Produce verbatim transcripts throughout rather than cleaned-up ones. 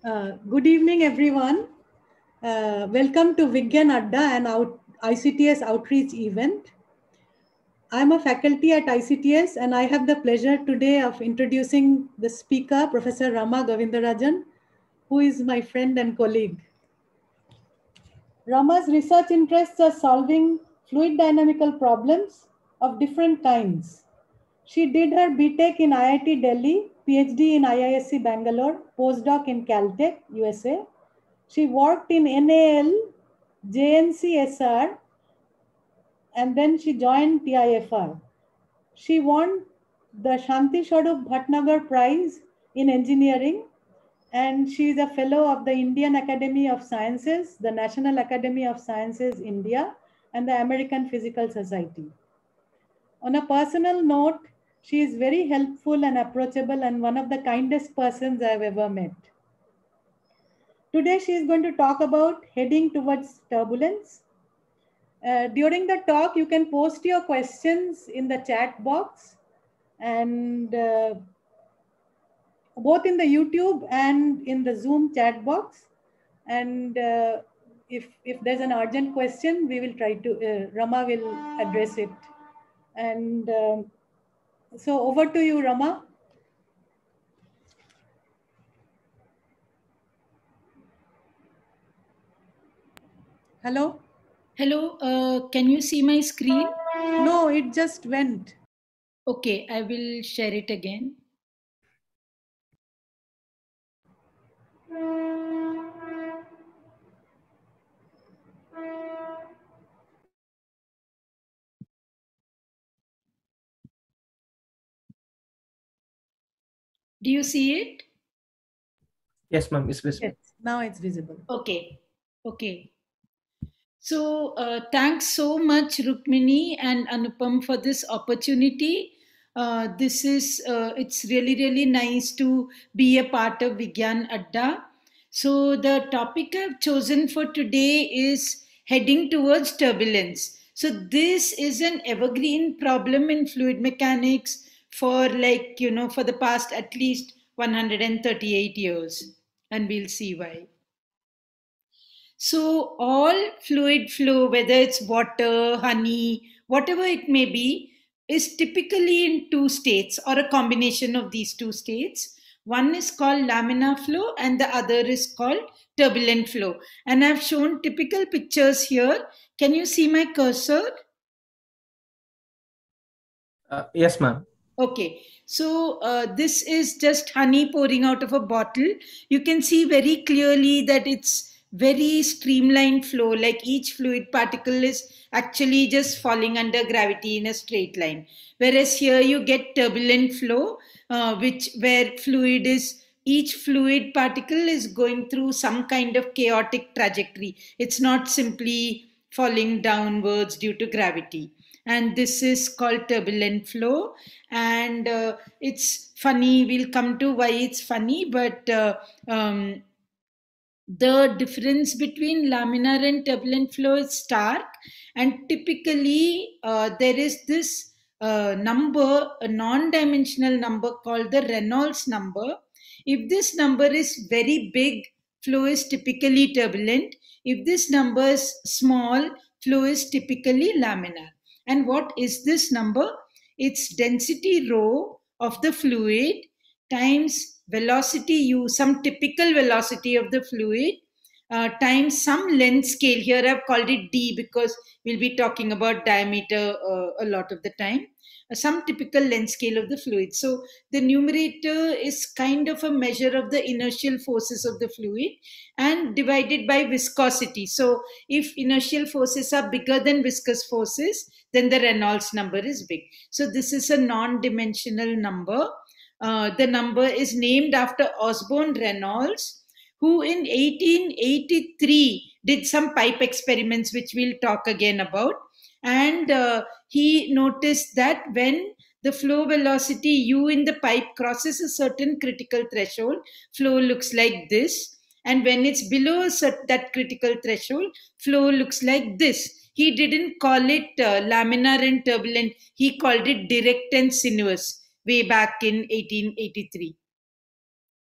Uh, good evening, everyone. Uh, welcome to Vigyan Adda and out, I C T S outreach event. I'm a faculty at I C T S and I have the pleasure today of introducing the speaker, Professor Rama Govindarajan, who is my friend and colleague. Rama's research interests are solving fluid dynamical problems of different kinds. She did her B Tech in I I T Delhi, PhD in I I S C Bangalore, postdoc in Caltech, U S A. She worked in N A L, J N C S R, and then she joined T I F R. She won the Shanti Swarup Bhatnagar Prize in Engineering, and she is a fellow of the Indian Academy of Sciences, the National Academy of Sciences, India, and the American Physical Society. On a personal note, she is very helpful and approachable and one of the kindest persons I've ever met. Today, she is going to talk about heading towards turbulence. Uh, during the talk, you can post your questions in the chat box and uh, both in the YouTube and in the Zoom chat box. And uh, if, if there's an urgent question, we will try to, uh, Rama will address it. And um, so over to you, Rama. Hello? Hello, uh, can you see my screen? No, it just went. Okay, I will share it again. Do you see it? Yes, ma'am, it's visible. Yes, now it's visible. Okay, okay. So uh, thanks so much, Rukmini and Anupam, for this opportunity. Uh, this is uh, it's really really nice to be a part of Vigyan Adda. So the topic I've chosen for today is heading towards turbulence. So this is an evergreen problem in fluid mechanics for like you know for the past at least one hundred thirty-eight years, and we'll see why. So, all fluid flow, whether it's water, honey, whatever it may be, is typically in two states or a combination of these two states. One is called laminar flow and the other is called turbulent flow. And I've shown typical pictures here. Can you see my cursor? Uh, yes, ma'am. Okay, so uh, this is just honey pouring out of a bottle. You can see very clearly that it's very streamlined flow, like each fluid particle is actually just falling under gravity in a straight line. Whereas here you get turbulent flow, uh, which where fluid is each fluid particle is going through some kind of chaotic trajectory. It's not simply falling downwards due to gravity, and this is called turbulent flow. And uh, it's funny, we'll come to why it's funny, but uh, um, the difference between laminar and turbulent flow is stark. And typically uh, there is this uh, number, a non-dimensional number called the Reynolds number. If this number is very big, flow is typically turbulent. If this number is small, flow is typically laminar. And what is this number? It's density rho of the fluid times velocity u, some typical velocity of the fluid, uh, times some length scale. Here I've called it d because we'll be talking about diameter uh, a lot of the time. Uh, some typical length scale of the fluid. So the numerator is kind of a measure of the inertial forces of the fluid and divided by viscosity. So if inertial forces are bigger than viscous forces, then the Reynolds number is big. So this is a non-dimensional number. Uh, the number is named after Osborne Reynolds, who in eighteen eighty-three did some pipe experiments, which we'll talk again about. And uh, he noticed that when the flow velocity u in the pipe crosses a certain critical threshold, flow looks like this. And when it's below cert- that critical threshold, flow looks like this. He didn't call it uh, laminar and turbulent, he called it direct and sinuous way back in eighteen eighty-three.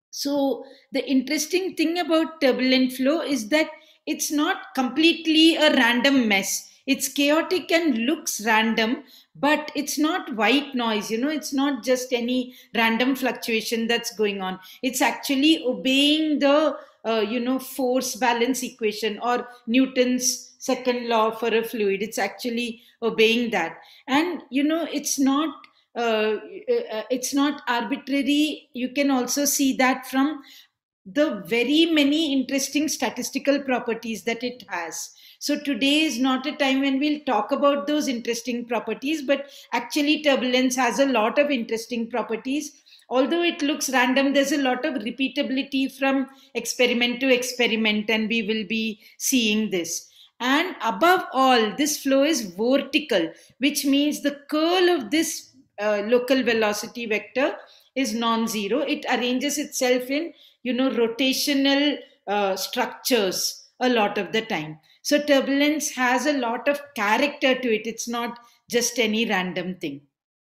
So the interesting thing about turbulent flow is that it's not completely a random mess. It's chaotic and looks random, but it's not white noise. You know, it's not just any random fluctuation that's going on. It's actually obeying the, uh, you know, force balance equation or Newton's second law for a fluid. It's actually obeying that. And, you know, it's not uh, uh, it's not arbitrary. You can also see that from the very many interesting statistical properties that it has. So today is not a time when we'll talk about those interesting properties, but actually turbulence has a lot of interesting properties. Although it looks random, there's a lot of repeatability from experiment to experiment, and we will be seeing this. And above all, this flow is vertical, which means the curl of this uh, local velocity vector is non-zero. It arranges itself in, you know, rotational uh, structures a lot of the time. So turbulence has a lot of character to it. It's not just any random thing.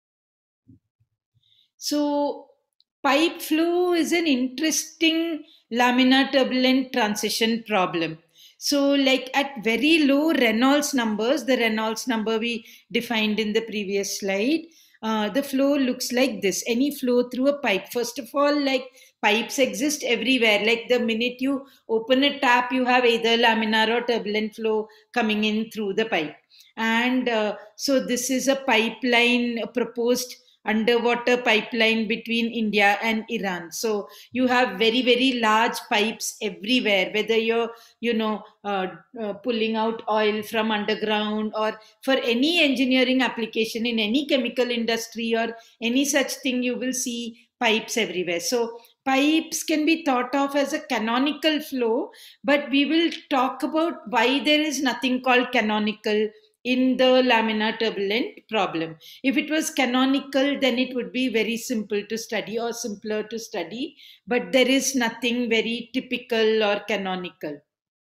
So pipe flow is an interesting laminar turbulent transition problem. So like at very low Reynolds numbers, the Reynolds number we defined in the previous slide, uh, the flow looks like this. Any flow through a pipe. First of all, like pipes exist everywhere. Like the minute you open a tap, you have either laminar or turbulent flow coming in through the pipe. And uh, so this is a pipeline, a proposed underwater pipeline between India and Iran. So you have very, very large pipes everywhere, whether you're, you know, uh, uh, pulling out oil from underground or for any engineering application in any chemical industry or any such thing, you will see pipes everywhere. So pipes can be thought of as a canonical flow, but we will talk about why there is nothing called canonical in the laminar turbulent problem. If it was canonical, then it would be very simple to study or simpler to study, but there is nothing very typical or canonical.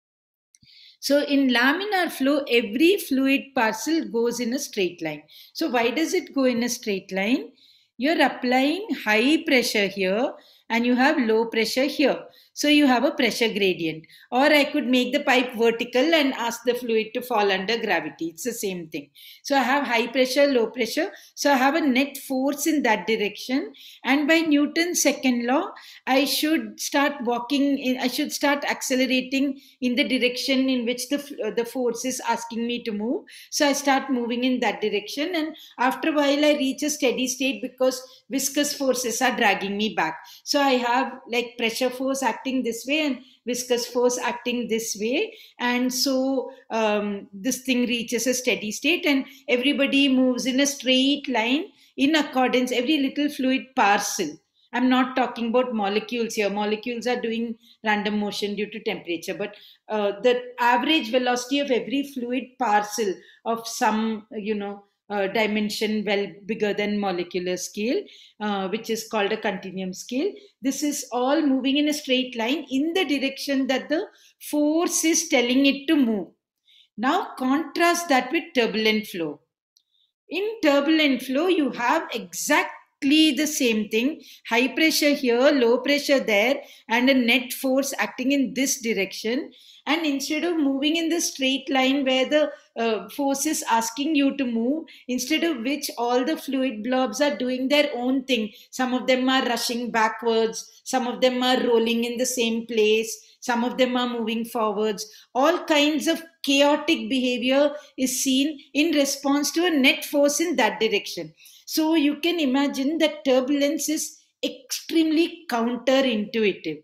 So in laminar flow, every fluid parcel goes in a straight line. So why does it go in a straight line? You're applying high pressure here and you have low pressure here. So you have a pressure gradient. Or I could make the pipe vertical and ask the fluid to fall under gravity. It's the same thing. So I have high pressure, low pressure. So I have a net force in that direction. And by Newton's second law, I should start walking, in, I should start accelerating in the direction in which the, uh, the force is asking me to move. So I start moving in that direction. And after a while, I reach a steady state because viscous forces are dragging me back. So I have like pressure force acting this way and viscous force acting this way, and so um, this thing reaches a steady state and everybody moves in a straight line in accordance. Every little fluid parcel, I'm not talking about molecules here, molecules are doing random motion due to temperature, but uh, the average velocity of every fluid parcel of some, you know, Uh, dimension well bigger than molecular scale, uh, which is called a continuum scale. This is all moving in a straight line in the direction that the force is telling it to move. Now contrast that with turbulent flow. In turbulent flow, you have exactly the same thing. High pressure here, low pressure there, and a net force acting in this direction. And instead of moving in the straight line where the uh, force is asking you to move, instead of which all the fluid blobs are doing their own thing. Some of them are rushing backwards, some of them are rolling in the same place, some of them are moving forwards. All kinds of chaotic behavior is seen in response to a net force in that direction. So you can imagine that turbulence is extremely counterintuitive.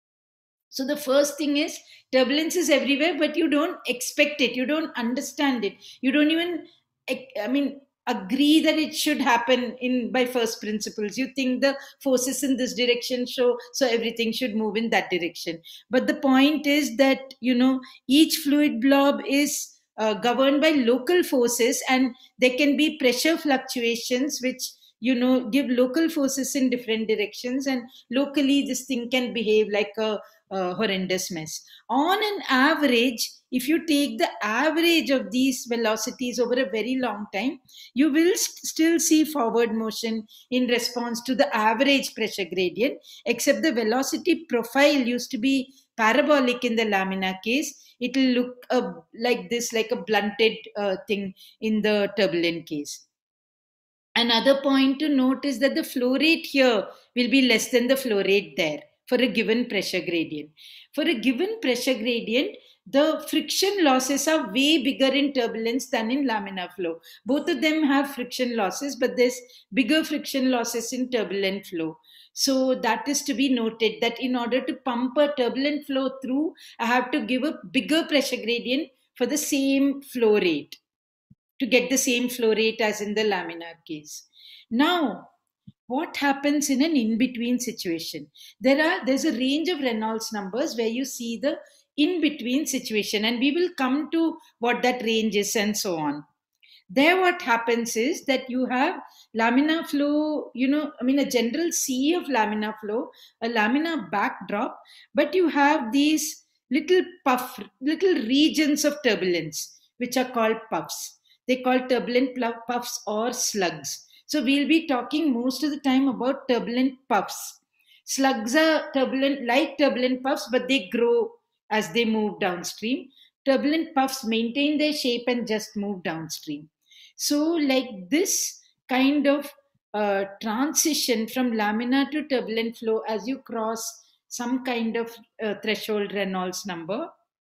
So the first thing is turbulence is everywhere, but you don't expect it. You don't understand it. You don't even, I mean, agree that it should happen in by first principles. You think the forces in this direction show, so everything should move in that direction. But the point is that, you know, each fluid blob is uh, governed by local forces, and there can be pressure fluctuations which, you know, give local forces in different directions, and locally this thing can behave like a, a horrendous mess. On an average, if you take the average of these velocities over a very long time, you will st- still see forward motion in response to the average pressure gradient, except the velocity profile used to be parabolic in the laminar case. It will look uh, like this, like a blunted uh, thing in the turbulent case. Another point to note is that the flow rate here will be less than the flow rate there for a given pressure gradient. For a given pressure gradient, the friction losses are way bigger in turbulence than in laminar flow. Both of them have friction losses, but there's bigger friction losses in turbulent flow. So that is to be noted, that in order to pump a turbulent flow through, I have to give a bigger pressure gradient for the same flow rate, to get the same flow rate as in the laminar case. Now, what happens in an in-between situation? There are there's a range of Reynolds numbers where you see the in-between situation, and we will come to what that range is and so on. There, what happens is that you have laminar flow, you know, I mean, a general sea of laminar flow, a laminar backdrop, but you have these little puff, little regions of turbulence, which are called puffs. They call turbulent puffs or slugs. So we'll be talking most of the time about turbulent puffs. Slugs are turbulent, like turbulent puffs, but they grow as they move downstream. Turbulent puffs maintain their shape and just move downstream. So, like this kind of uh, transition from laminar to turbulent flow, as you cross some kind of uh, threshold Reynolds number,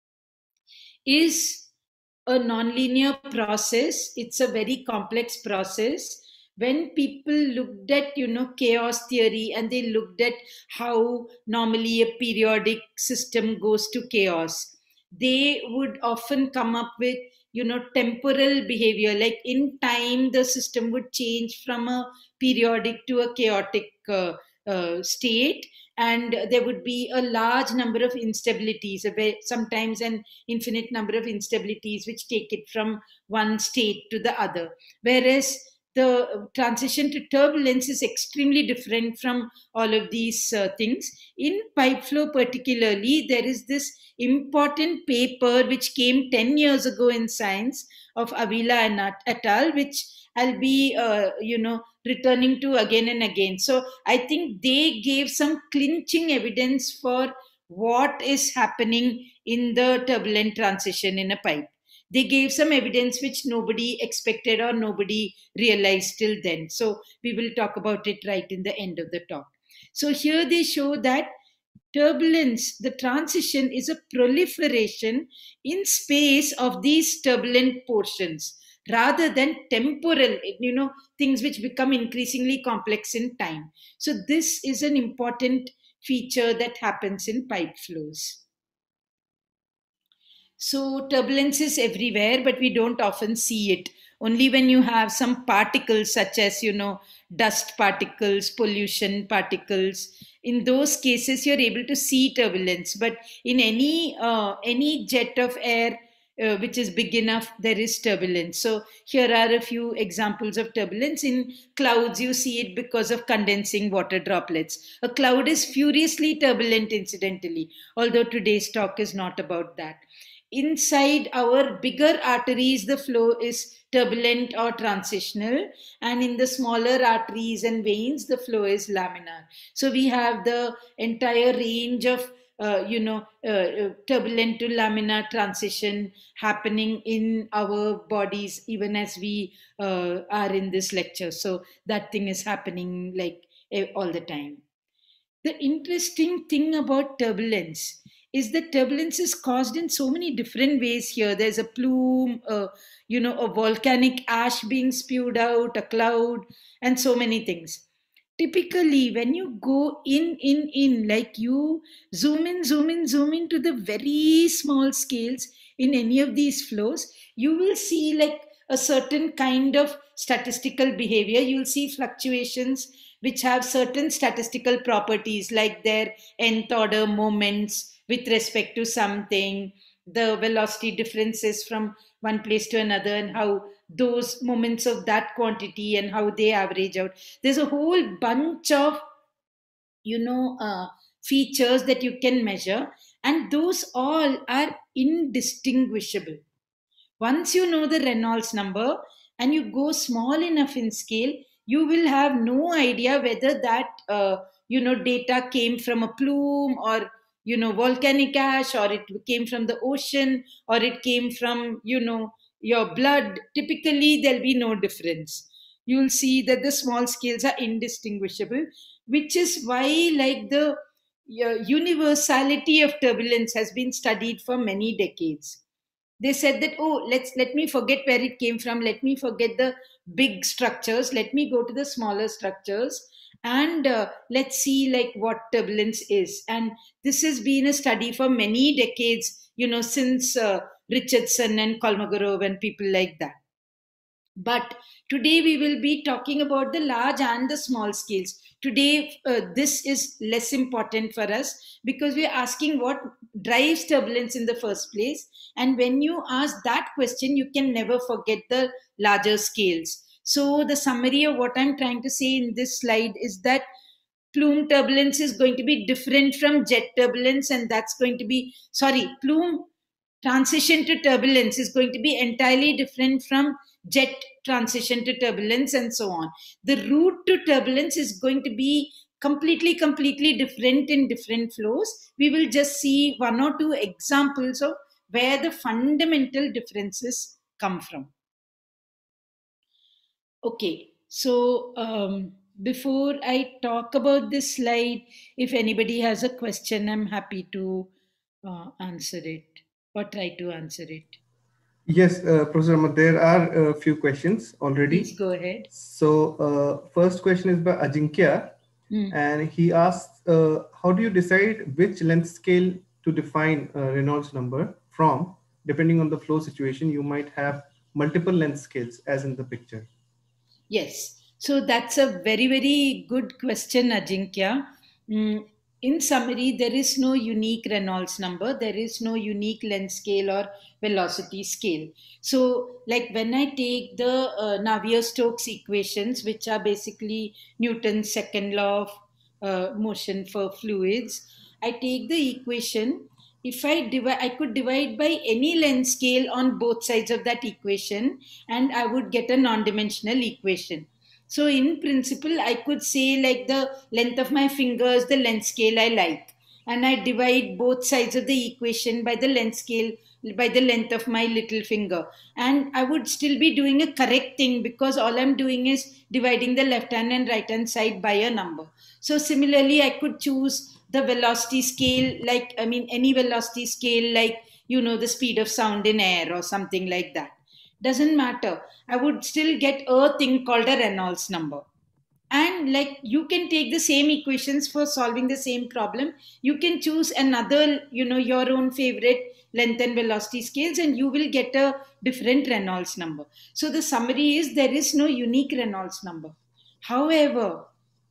is a nonlinear process. It's a very complex process. When people looked at, you know, chaos theory, and they looked at how normally a periodic system goes to chaos, they would often come up with, you know, temporal behavior. Like in time, the system would change from a periodic to a chaotic uh, uh, state, and there would be a large number of instabilities, sometimes an infinite number of instabilities, which take it from one state to the other. Whereas the transition to turbulence is extremely different from all of these uh, things. In pipe flow particularly, there is this important paper which came ten years ago in Science of Avila and et al., which I'll be, uh, you know, returning to again and again. So I think they gave some clinching evidence for what is happening in the turbulent transition in a pipe. They gave some evidence which nobody expected or nobody realized till then. So we will talk about it right in the end of the talk. So here they show that turbulence, the transition, is a proliferation in space of these turbulent portions rather than temporal, you know, things which become increasingly complex in time. So this is an important feature that happens in pipe flows. So turbulence is everywhere, but we don't often see it. Only when you have some particles such as, you know, dust particles, pollution particles, in those cases you're able to see turbulence. But in any uh, any jet of air uh, which is big enough, there is turbulence. So here are a few examples of turbulence. In clouds, you see it because of condensing water droplets. A cloud is furiously turbulent, incidentally, although today's talk is not about that. Inside our bigger arteries, the flow is turbulent or transitional, and in the smaller arteries and veins, the flow is laminar. So we have the entire range of uh, you know uh, turbulent to laminar transition happening in our bodies, even as we uh, are in this lecture. So that thing is happening like all the time. The interesting thing about turbulence is that turbulence is caused in so many different ways here. There's a plume, uh, you know, a volcanic ash being spewed out, a cloud, and so many things. Typically, when you go in, in, in, like you zoom in, zoom in, zoom in to the very small scales in any of these flows, you will see like a certain kind of statistical behavior. You'll see fluctuations which have certain statistical properties, like their nth order moments with respect to something, the velocity differences from one place to another, and how those moments of that quantity and how they average out. There's a whole bunch of, you know, uh, features that you can measure, and those all are indistinguishable. Once you know the Reynolds number and you go small enough in scale, you will have no idea whether that, uh, you know, data came from a plume or, you know, volcanic ash, or it came from the ocean, or it came from, you know, your blood. Typically, there'll be no difference. You'll see that the small scales are indistinguishable, which is why, like, the uh, universality of turbulence has been studied for many decades. They said that, oh, let's let me forget where it came from, let me forget the big structures, let me go to the smaller structures, and uh, let's see like what turbulence is. And this has been a study for many decades, you know, since uh, Richardson and Kolmogorov and people like that. But today we will be talking about the large and the small scales. Today, uh, this is less important for us because we are asking what drives turbulence in the first place. And when you ask that question, you can never forget the larger scales. So the summary of what I'm trying to say in this slide is that plume turbulence is going to be different from jet turbulence, and that's going to be, sorry, plume transition to turbulence is going to be entirely different from jet transition to turbulence, and so on. The route to turbulence is going to be completely, completely different in different flows. We will just see one or two examples of where the fundamental differences come from. Okay, so um, before I talk about this slide, if anybody has a question, I'm happy to uh, answer it or try to answer it. Yes, uh, Professor Ahmed, there are a few questions already. Please go ahead. So, uh, first question is by Ajinkya, mm. and he asks, uh, how do you decide which length scale to define a Reynolds number from? Depending on the flow situation, you might have multiple length scales, as in the picture. Yes, so that's a very, very good question, Ajinkya. Mm. In summary, there is no unique Reynolds number. There is no unique length scale or velocity scale. So, like when I take the uh, Navier-Stokes equations, which are basically Newton's second law of uh, motion for fluids, I take the equation. If I divide, I could divide by any length scale on both sides of that equation, and I would get a non-dimensional equation. So in principle, I could say like the length of my fingers, the length scale I like. And I divide both sides of the equation by the length scale, by the length of my little finger. And I would still be doing a correct thing because all I'm doing is dividing the left hand and right hand side by a number. So similarly, I could choose the velocity scale, like, I mean, any velocity scale, like, you know, the speed of sound in air or something like that. Doesn't matter. I would still get a thing called a Reynolds number. And like you can take the same equations for solving the same problem. You can choose another, you know, your own favorite length and velocity scales, and you will get a different Reynolds number. So the summary is there is no unique Reynolds number. However,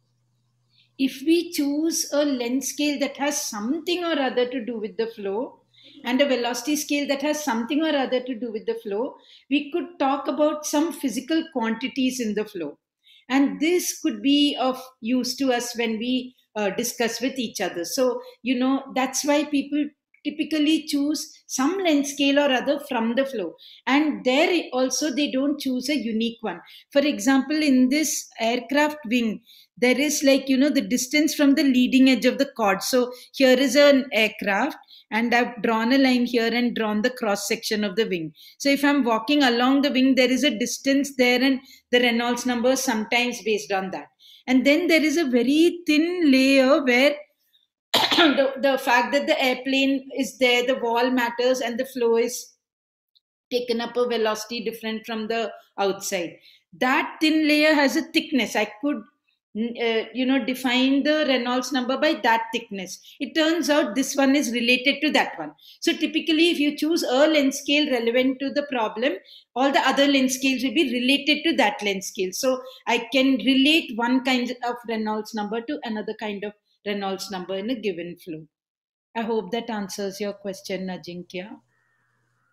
if we choose a length scale that has something or other to do with the flow, and a velocity scale that has something or other to do with the flow, we could talk about some physical quantities in the flow. And this could be of use to us when we uh, discuss with each other. So, you know, that's why people typically choose some length scale or other from the flow. And there also they don't choose a unique one. For example, in this aircraft wing, there is like, you know, the distance from the leading edge of the chord. So here is an aircraft, and I've drawn a line here and drawn the cross section of the wing. So if I'm walking along the wing, there is a distance there, and the Reynolds number is sometimes based on that. And then there is a very thin layer where the, the fact that the airplane is there, the wall matters, and the flow is taken up a velocity different from the outside. That thin layer has a thickness. I could Uh, you know, define the Reynolds number by that thickness. It turns out this one is related to that one. So typically, if you choose a length scale relevant to the problem, all the other length scales will be related to that length scale. So I can relate one kind of Reynolds number to another kind of Reynolds number in a given flow. I hope that answers your question, Ajinkya.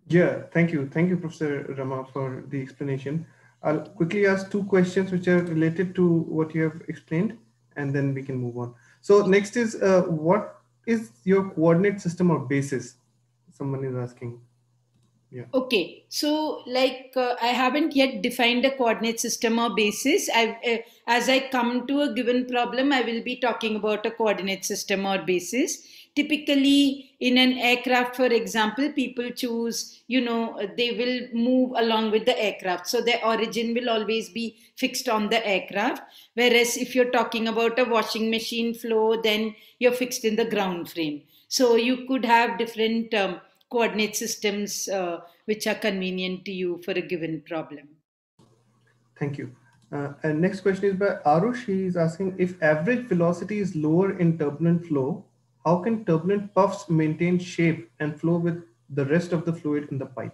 Yeah, thank you. Thank you, Professor Rama, for the explanation. I'll quickly ask two questions which are related to what you have explained, and then we can move on. So next is, uh, what is your coordinate system or basis? Someone is asking. Yeah. Okay, so like uh, I haven't yet defined a coordinate system or basis. I, uh, as I come to a given problem, I will be talking about a coordinate system or basis. Typically, in an aircraft, for example, people choose, you know, uh, they will move along with the aircraft. So their origin will always be fixed on the aircraft. Whereas if you're talking about a washing machine flow, then you're fixed in the ground frame. So you could have different um, coordinate systems uh, which are convenient to you for a given problem. Thank you. Uh, and next question is by Arush. He is asking, if average velocity is lower in turbulent flow, how can turbulent puffs maintain shape and flow with the rest of the fluid in the pipe?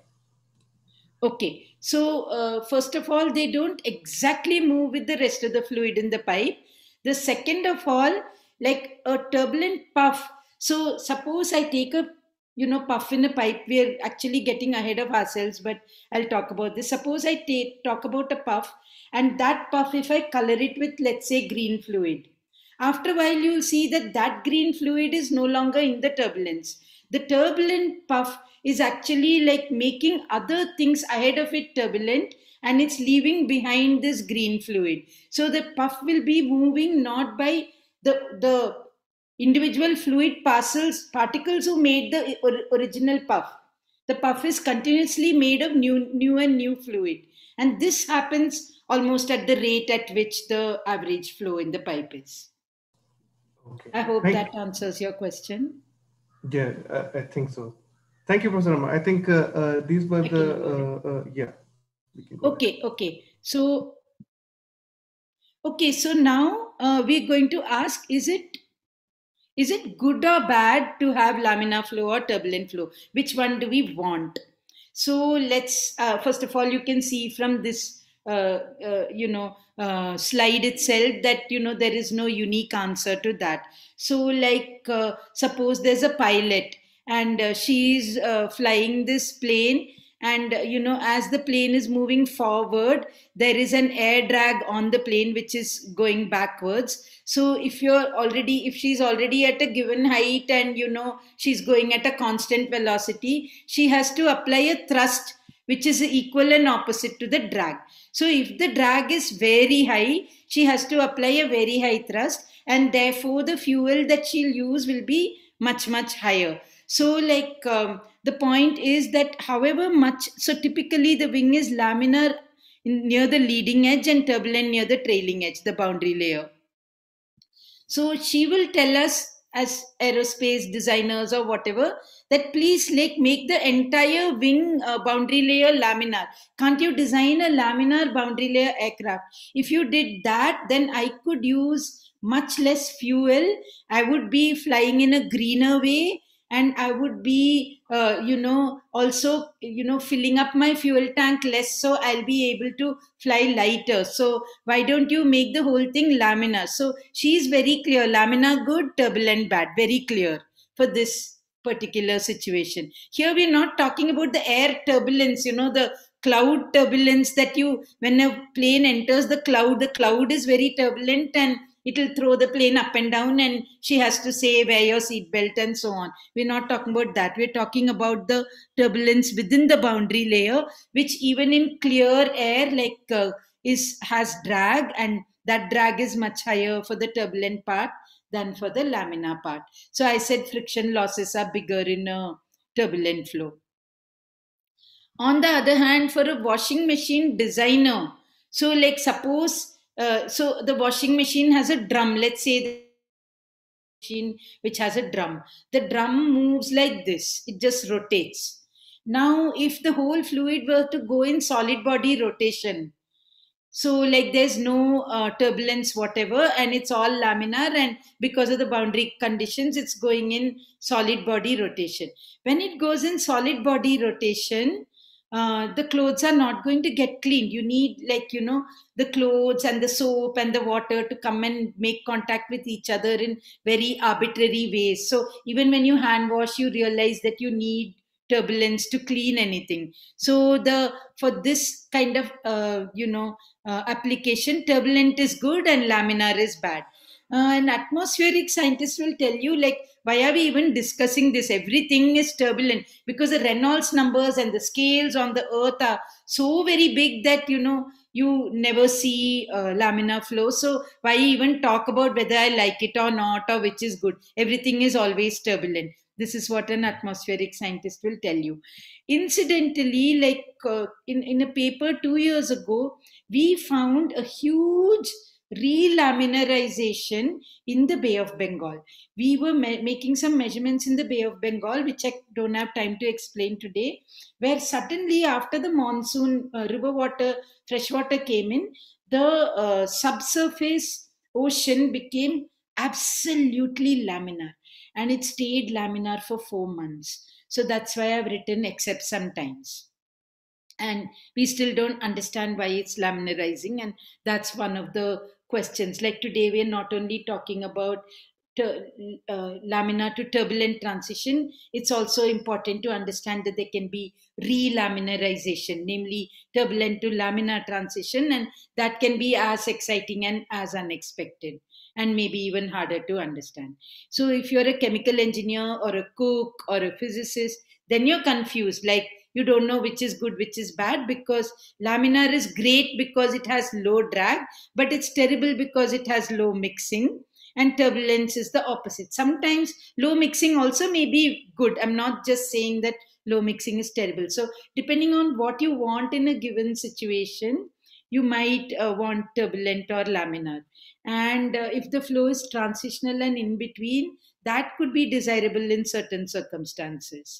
Okay, so uh, first of all, they don't exactly move with the rest of the fluid in the pipe. The second of all, like a turbulent puff. So suppose I take a you know puff in a pipe. We're actually getting ahead of ourselves, but I'll talk about this. Suppose I take talk about a puff, and that puff, if I color it with, let's say, green fluid, after a while you'll see that that green fluid is no longer in the turbulence. The turbulent puff is actually like making other things ahead of it turbulent, and it's leaving behind this green fluid. So the puff will be moving not by the the individual fluid parcels particles who made the or- original puff. The puff is continuously made of new new and new fluid, and this happens almost at the rate at which the average flow in the pipe is. Okay. I hope Thank that answers your question. Yeah, I, I think so. Thank you, Professor Rama. I think uh, uh, these were I can the, elaborate. uh, uh, yeah, we can go ahead. Okay, okay. So, okay, so now uh, we're going to ask, is it is it good or bad to have laminar flow or turbulent flow? Which one do we want? So let's, uh, first of all, you can see from this, uh, uh, you know, uh, slide itself that, you know, there is no unique answer to that. So like, uh, suppose there's a pilot and uh, she's uh, flying this plane, and uh, you know, as the plane is moving forward, there is an air drag on the plane which is going backwards. So if you're already if she's already at a given height, and you know she's going at a constant velocity, she has to apply a thrust which is equal and opposite to the drag. So if the drag is very high, she has to apply a very high thrust, and therefore the fuel that she'll use will be much much higher. So like um, the point is that however much, so typically the wing is laminar in, near the leading edge, and turbulent near the trailing edge, the boundary layer. So she will tell us as aerospace designers or whatever that please like make the entire wing uh, boundary layer laminar. Can't you design a laminar boundary layer aircraft? If you did that, then I could use much less fuel. I would be flying in a greener way, and I would be, uh, you know, also, you know, filling up my fuel tank less, so I'll be able to fly lighter. So why don't you make the whole thing laminar? So she's very clear, laminar good, turbulent bad, very clear for this particular situation. Here we're not talking about the air turbulence, you know, the cloud turbulence that you, when a plane enters the cloud, the cloud is very turbulent and it'll throw the plane up and down, and she has to say wear your seatbelt and so on. We're not talking about that. We're talking about the turbulence within the boundary layer, which even in clear air, like uh, is has drag, and that drag is much higher for the turbulent part than for the laminar part. So I said friction losses are bigger in a turbulent flow. On the other hand, for a washing machine designer, so like suppose uh, so the washing machine has a drum, let's say the machine which has a drum, the drum moves like this, it just rotates. Now if the whole fluid were to go in solid body rotation, so like there's no uh, turbulence whatever, and it's all laminar, and because of the boundary conditions it's going in solid body rotation. When it goes in solid body rotation, uh, the clothes are not going to get cleaned. You need, like, you know, the clothes and the soap and the water to come and make contact with each other in very arbitrary ways. So even when you hand wash, you realize that you need turbulence to clean anything. So the for this kind of uh, you know uh, application, turbulent is good and laminar is bad. Uh, an atmospheric scientist will tell you, like, why are we even discussing this? Everything is turbulent because the Reynolds numbers and the scales on the earth are so very big that, you know, you never see uh, laminar flow. So why even talk about whether I like it or not, or which is good? Everything is always turbulent. This is what an atmospheric scientist will tell you. Incidentally, like uh, in, in a paper two years ago, we found a huge relaminarization in the Bay of Bengal. We were ma- making some measurements in the Bay of Bengal, which I don't have time to explain today, where suddenly after the monsoon, uh, river water, fresh water came in, the uh, subsurface ocean became absolutely laminar, and it stayed laminar for four months. So that's why I've written except sometimes. And we still don't understand why it's laminarizing, and that's one of the questions. Like today, we're not only talking about tur- uh, laminar to turbulent transition, it's also important to understand that there can be relaminarization, namely turbulent to laminar transition, and that can be as exciting and as unexpected, and maybe even harder to understand. So if you're a chemical engineer or a cook or a physicist, then you're confused, like you don't know which is good, which is bad, because laminar is great because it has low drag, but it's terrible because it has low mixing. And turbulence is the opposite. Sometimes low mixing also may be good. I'm not just saying that low mixing is terrible. So depending on what you want in a given situation, you might uh, want turbulent or laminar. And uh, if the flow is transitional and in between, that could be desirable in certain circumstances.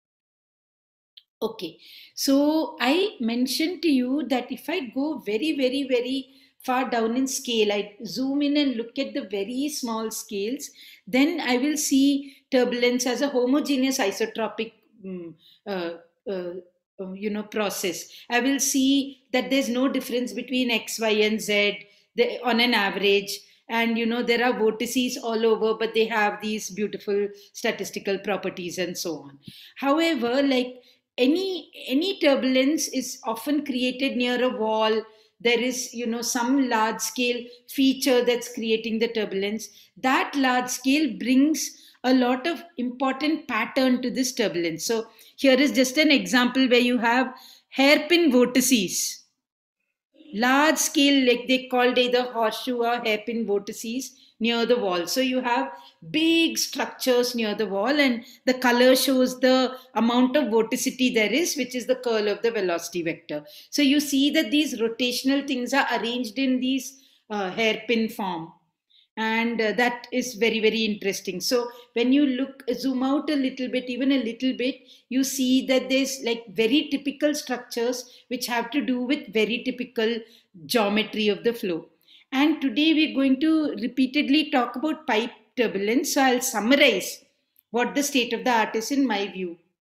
Okay, so I mentioned to you that if I go very, very, very far down in scale, I zoom in and look at the very small scales, then I will see turbulence as a homogeneous isotropic um, uh, uh, uh, you know, process. I will see that there's no difference between X, Y, and Z the, on an average. And, you know, there are vortices all over, but they have these beautiful statistical properties and so on. However, like, any any turbulence is often created near a wall. There is, you know, some large scale feature that's creating the turbulence. That large scale brings a lot of important pattern to this turbulence. So here is just an example where you have hairpin vortices, large scale, like they called either horseshoe or hairpin vortices near the wall. So you have big structures near the wall, and the color shows the amount of vorticity there is, which is the curl of the velocity vector. So you see that these rotational things are arranged in these uh, hairpin form. And uh, that is very, very interesting. So when you look, zoom out a little bit, even a little bit, you see that there's like very typical structures which have to do with very typical geometry of the flow. And today we're going to repeatedly talk about pipe turbulence. So I'll summarize what the state of the art is in my view.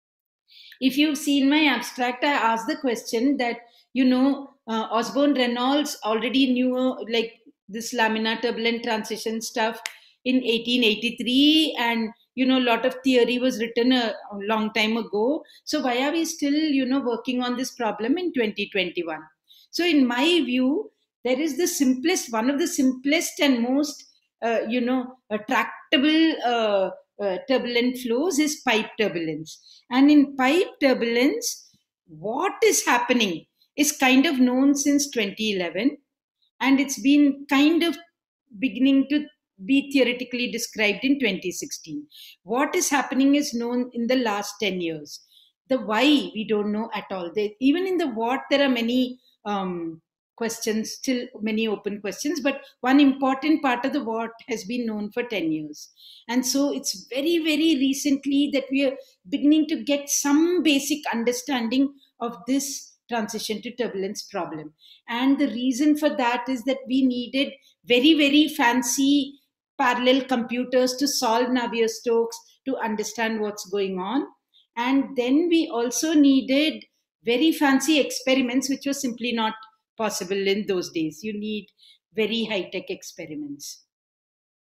If you've seen my abstract, I asked the question that, you know, uh, Osborne Reynolds already knew uh, like this laminar turbulent transition stuff in eighteen eighty-three, and, you know, a lot of theory was written a, a long time ago. So why are we still, you know, working on this problem in twenty twenty-one? So in my view, there is the simplest, one of the simplest and most, uh, you know, tractable uh, uh, turbulent flows is pipe turbulence. And in pipe turbulence, what is happening is kind of known since twenty eleven, and it's been kind of beginning to be theoretically described in twenty sixteen. What is happening is known in the last ten years. The why, we don't know at all. They, even in the what, there are many um, questions, still many open questions, but one important part of the what has been known for ten years. And so it's very, very recently that we are beginning to get some basic understanding of this transition to turbulence problem. And the reason for that is that we needed very, very fancy parallel computers to solve Navier-Stokes to understand what's going on. And then we also needed very fancy experiments, which was simply not possible in those days. You need very high-tech experiments.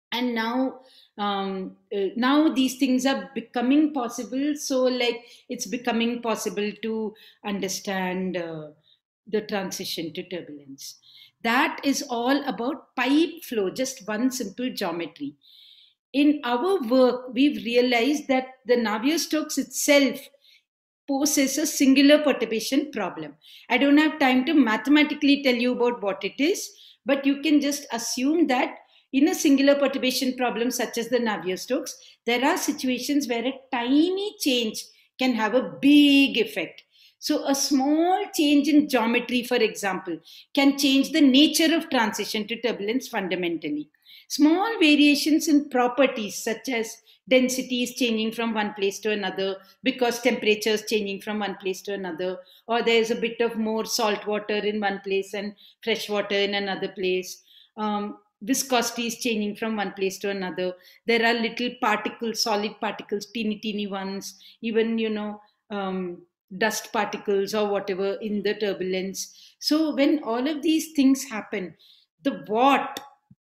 And now um, uh, now these things are becoming possible, so like it's becoming possible to understand uh, the transition to turbulence. That is all about pipe flow, just one simple geometry. In our work, we've realized that the Navier-Stokes itself poses a singular perturbation problem. I don't have time to mathematically tell you about what it is, but you can just assume that in a singular perturbation problem such as the Navier-Stokes, there are situations where a tiny change can have a big effect. So a small change in geometry, for example, can change the nature of transition to turbulence fundamentally. Small variations in properties such as density is changing from one place to another because temperature is changing from one place to another, or there's a bit of more salt water in one place and fresh water in another place. Um, viscosity is changing from one place to another. There are little particles, solid particles, teeny, teeny ones, even, you know, um, dust particles or whatever in the turbulence. So when all of these things happen, the what,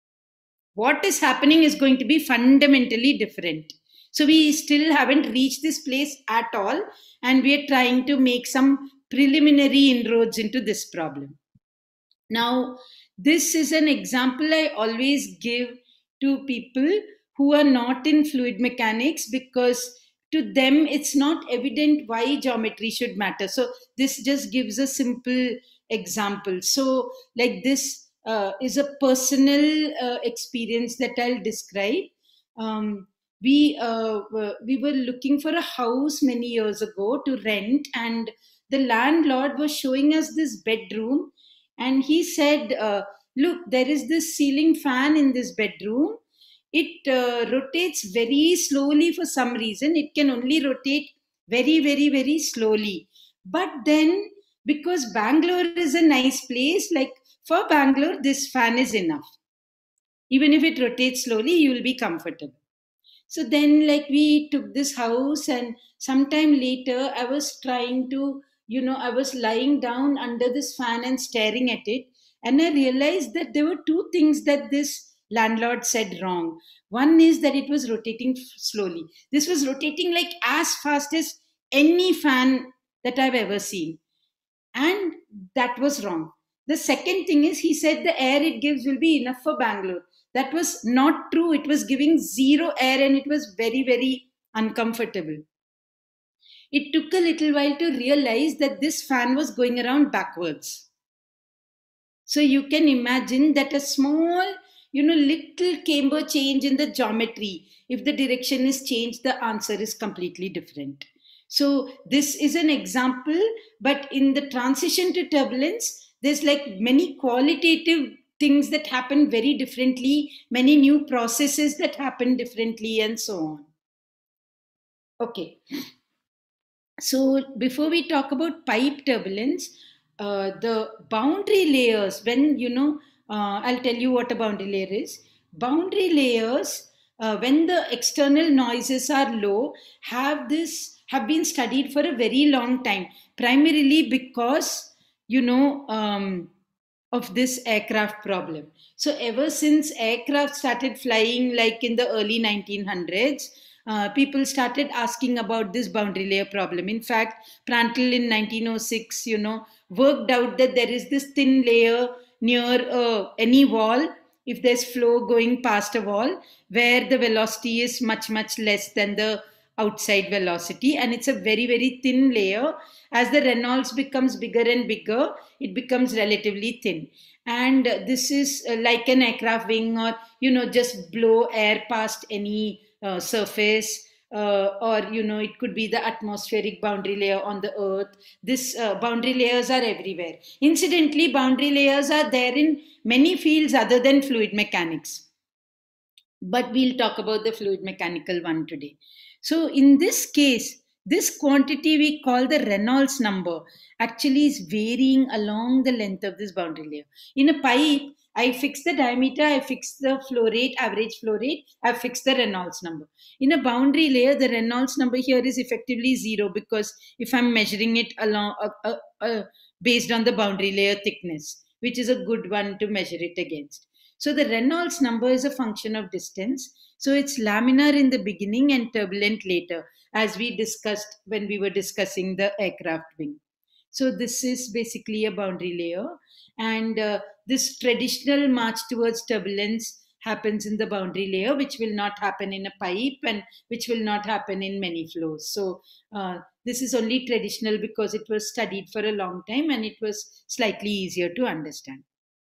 what is happening is going to be fundamentally different. So we still haven't reached this place at all, and we are trying to make some preliminary inroads into this problem. Now, this is an example I always give to people who are not in fluid mechanics, because to them it's not evident why geometry should matter. So this just gives a simple example. So like this uh, is a personal uh, experience that I'll describe. Um, we uh, we were looking for a house many years ago to rent, and the landlord was showing us this bedroom, and he said, uh, look, there is this ceiling fan in this bedroom. It uh, rotates very slowly for some reason. It can only rotate very, very, very slowly. But then, because Bangalore is a nice place, like for Bangalore, this fan is enough. Even if it rotates slowly, you will be comfortable. So then, like, we took this house, and sometime later, I was trying to, you know, I was lying down under this fan and staring at it. And I realized that there were two things that this landlord said wrong. One is that it was rotating slowly. This was rotating like as fast as any fan that I've ever seen. And that was wrong. The second thing is, he said the air it gives will be enough for Bangalore. That was not true. It was giving zero air, and it was very, very uncomfortable. It took a little while to realize that this fan was going around backwards. So you can imagine that a small, you know, little camber change in the geometry, if the direction is changed, the answer is completely different. So this is an example, but in the transition to turbulence, there's like many qualitative things that happen very differently, many new processes that happen differently, and so on. Okay. So before we talk about pipe turbulence, uh, the boundary layers, when, you know, uh, I'll tell you what a boundary layer is. Boundary layers, uh, when the external noises are low, have this, have been studied for a very long time, primarily because, you know, um, of this aircraft problem. So ever since aircraft started flying, like in the early nineteen hundreds, uh, people started asking about this boundary layer problem. In fact, Prandtl in nineteen oh six, you know, worked out that there is this thin layer near uh, any wall, if there's flow going past a wall, where the velocity is much, much less than the outside velocity, and it's a very, very thin layer. As the Reynolds becomes bigger and bigger, it becomes relatively thin. And this is like an aircraft wing, or, you know, just blow air past any uh, surface, uh, or, you know, it could be the atmospheric boundary layer on the earth. This uh, boundary layers are everywhere. Incidentally, boundary layers are there in many fields other than fluid mechanics. But we'll talk about the fluid mechanical one today. So in this case, this quantity we call the Reynolds number actually is varying along the length of this boundary layer. In a pipe, I fix the diameter, I fix the flow rate, average flow rate, I fix the Reynolds number. In a boundary layer, the Reynolds number here is effectively zero, because if I'm measuring it along uh, uh, uh, based on the boundary layer thickness, which is a good one to measure it against. So the Reynolds number is a function of distance. So it's laminar in the beginning and turbulent later, as we discussed when we were discussing the aircraft wing. So this is basically a boundary layer. And uh, this traditional march towards turbulence happens in the boundary layer, which will not happen in a pipe and which will not happen in many flows. So uh, this is only traditional because it was studied for a long time and it was slightly easier to understand.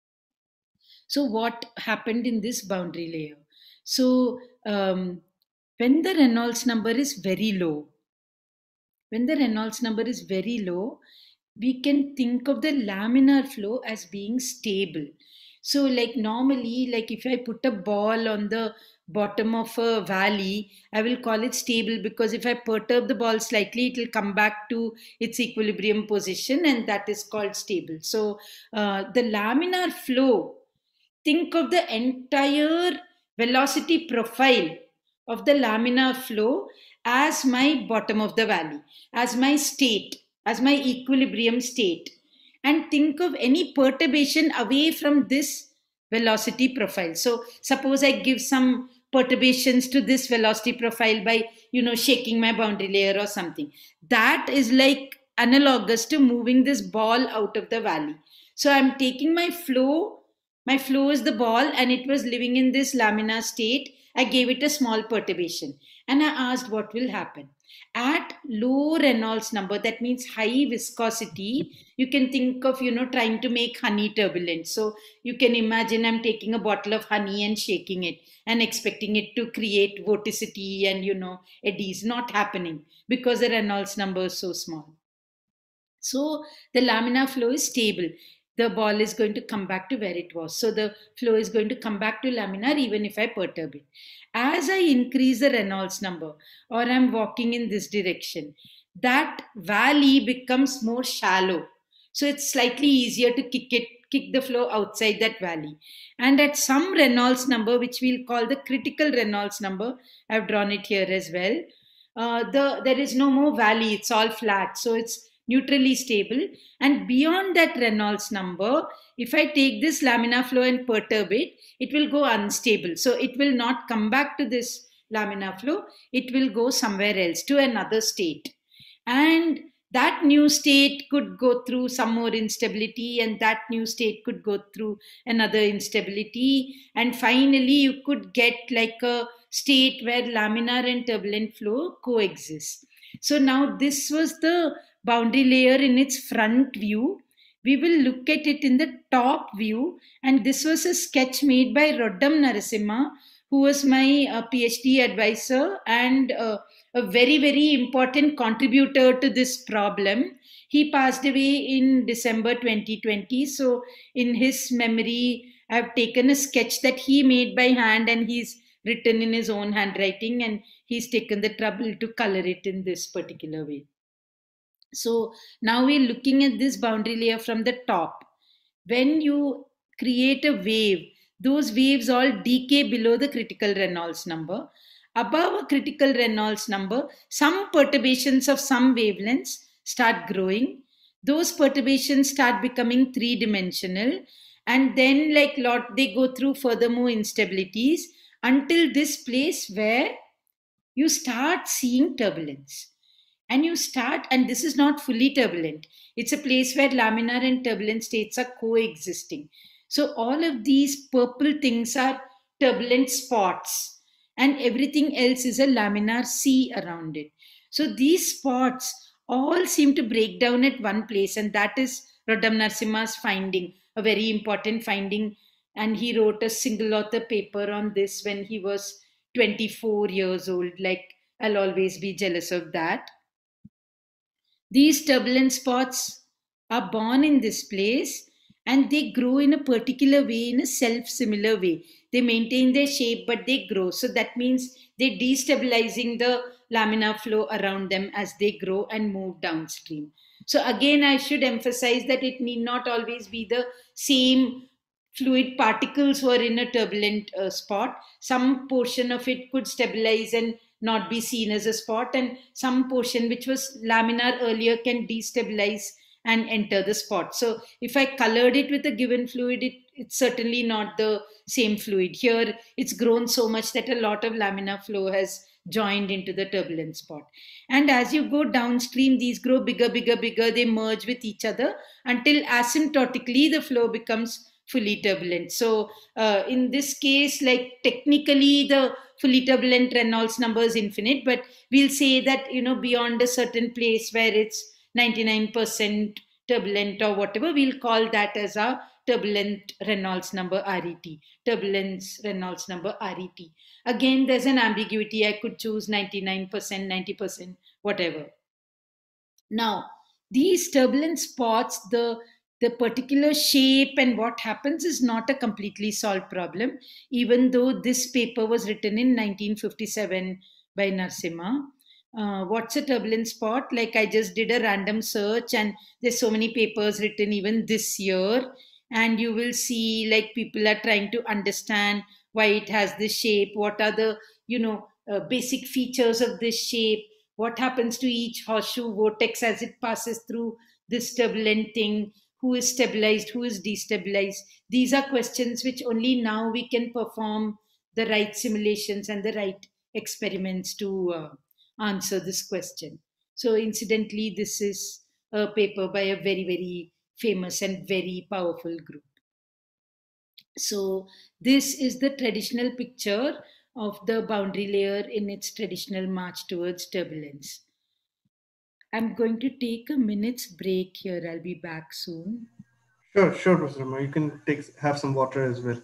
So what happened in this boundary layer? So um, when the Reynolds number is very low, when the Reynolds number is very low, we can think of the laminar flow as being stable. So like normally, like if I put a ball on the bottom of a valley, I will call it stable because if I perturb the ball slightly, it will come back to its equilibrium position and that is called stable. So uh, the laminar flow, think of the entire velocity profile of the laminar flow as my bottom of the valley, as my state, as my equilibrium state, and think of any perturbation away from this velocity profile. So suppose I give some perturbations to this velocity profile by, you know, shaking my boundary layer or something. That is like analogous to moving this ball out of the valley. So I'm taking my flow, my flow is the ball and it was living in this laminar state. I gave it a small perturbation and I asked what will happen. At low Reynolds number, that means high viscosity, you can think of, you know, trying to make honey turbulent. So you can imagine I'm taking a bottle of honey and shaking it and expecting it to create vorticity and, you know, eddies. Not happening because the Reynolds number is so small. So the laminar flow is stable. The ball is going to come back to where it was. So the flow is going to come back to laminar even if I perturb it. As I increase the Reynolds number or I'm walking in this direction, that valley becomes more shallow. So it's slightly easier to kick it, kick the flow outside that valley. And at some Reynolds number, which we'll call the critical Reynolds number, I've drawn it here as well, uh, the, there is no more valley, it's all flat. So it's neutrally stable. And beyond that Reynolds number, if I take this laminar flow and perturb it, it will go unstable. So it will not come back to this laminar flow. It will go somewhere else to another state. And that new state could go through some more instability and that new state could go through another instability. And finally, you could get like a state where laminar and turbulent flow coexist. So now this was the boundary layer in its front view. We will look at it in the top view, and this was a sketch made by Roddam Narasimha, who was my uh, PhD advisor and uh, a very, very important contributor to this problem. He passed away in December twenty twenty. So in his memory, I've taken a sketch that he made by hand and he's written in his own handwriting and he's taken the trouble to color it in this particular way. So now we're looking at this boundary layer from the top. When you create a wave, those waves all decay below the critical Reynolds number. Above a critical Reynolds number, some perturbations of some wavelengths start growing. Those perturbations start becoming three-dimensional, and then like lot they go through furthermore instabilities until this place where you start seeing turbulence. And you start, and this is not fully turbulent. It's a place where laminar and turbulent states are coexisting. So all of these purple things are turbulent spots and everything else is a laminar sea around it. So these spots all seem to break down at one place, and that is Roddam Narasimha's finding, a very important finding. And he wrote a single author paper on this when he was twenty-four years old. Like, I'll always be jealous of that. These turbulent spots are born in this place and they grow in a particular way, in a self-similar way. They maintain their shape, but they grow. So that means they're destabilizing the laminar flow around them as they grow and move downstream. So again, I should emphasize that it need not always be the same fluid particles who are in a turbulent uh, spot. Some portion of it could stabilize and not be seen as a spot, and some portion which was laminar earlier can destabilize and enter the spot. So if I colored it with a given fluid, it, it's certainly not the same fluid. Here, it's grown so much that a lot of laminar flow has joined into the turbulent spot. And as you go downstream, these grow bigger, bigger, bigger. They merge with each other until asymptotically the flow becomes fully turbulent. So uh, in this case, like technically the fully turbulent Reynolds number is infinite, but we'll say that, you know, beyond a certain place where it's ninety-nine percent turbulent or whatever, we'll call that as a turbulent Reynolds number R E T, turbulence Reynolds number R E T. Again, there's an ambiguity. I could choose ninety-nine percent, ninety percent, whatever. Now, these turbulent spots, the the particular shape and what happens is not a completely solved problem, even though this paper was written in nineteen fifty-seven by Narasimha. Uh, what's a turbulent spot? Like, I just did a random search and there's so many papers written even this year, and you will see like people are trying to understand why it has this shape, what are the, you know, uh, basic features of this shape, what happens to each horseshoe vortex as it passes through this turbulent thing, who is stabilized, who is destabilized. These are questions which only now we can perform the right simulations and the right experiments to uh, answer this question. So incidentally, this is a paper by a very, very famous and very powerful group. So this is the traditional picture of the boundary layer in its traditional march towards turbulence. I'm going to take a minute's break here. I'll be back soon. Sure, sure, Professor Rama. You can take have some water as well.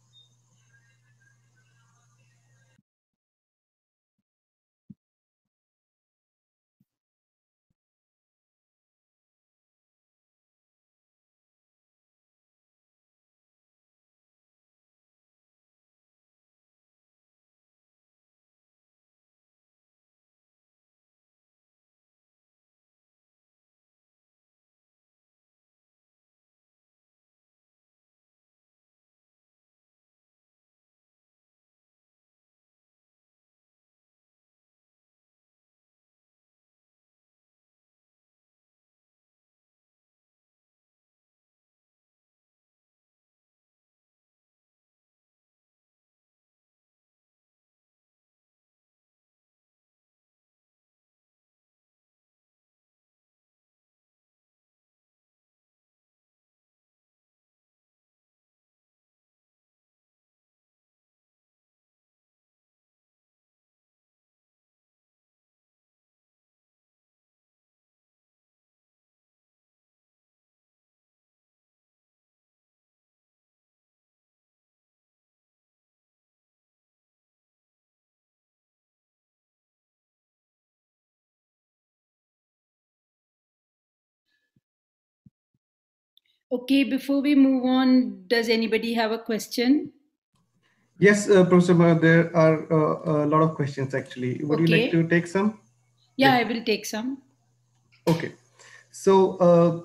Okay, before we move on, does anybody have a question? Yes, uh, Professor Rama, there are uh, a lot of questions actually. Would Okay. you like to take some? Yeah, I will take some. Okay. So uh,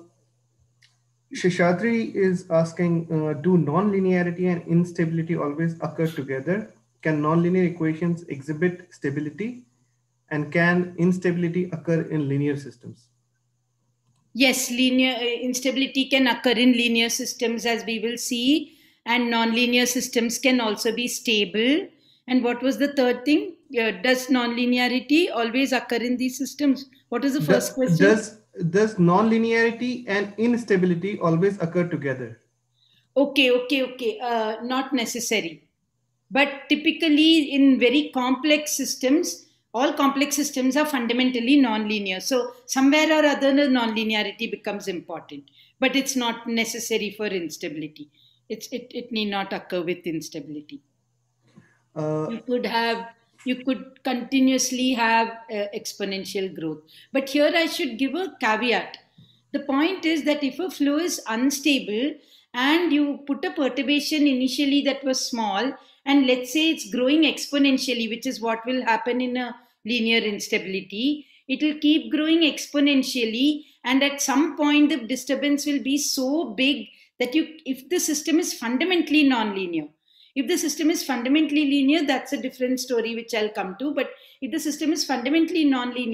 Shishadri is asking, uh, do non-linearity and instability always occur together? Can nonlinear equations exhibit stability? And can instability occur in linear systems? Yes, linear instability can occur in linear systems, as we will see, and nonlinear systems can also be stable. And what was the third thing? Uh, does nonlinearity always occur in these systems? What is the first does, question? Does, does nonlinearity and instability always occur together? Okay, okay, okay. Uh, not necessary. But typically in very complex systems, all complex systems are fundamentally nonlinear. So somewhere or other, the nonlinearity becomes important. But it's not necessary for instability. It's, it, it need not occur with instability. Uh, you could have, you could continuously have uh, exponential growth. But here I should give a caveat. The point is that if a flow is unstable and you put a perturbation initially that was small, and let's say it's growing exponentially, which is what will happen in a linear instability, it will keep growing exponentially, and at some point the disturbance will be so big that you, if the system is fundamentally nonlinear, if the system is fundamentally linear, that's a different story which I'll come to, but if the system is fundamentally nonlinear,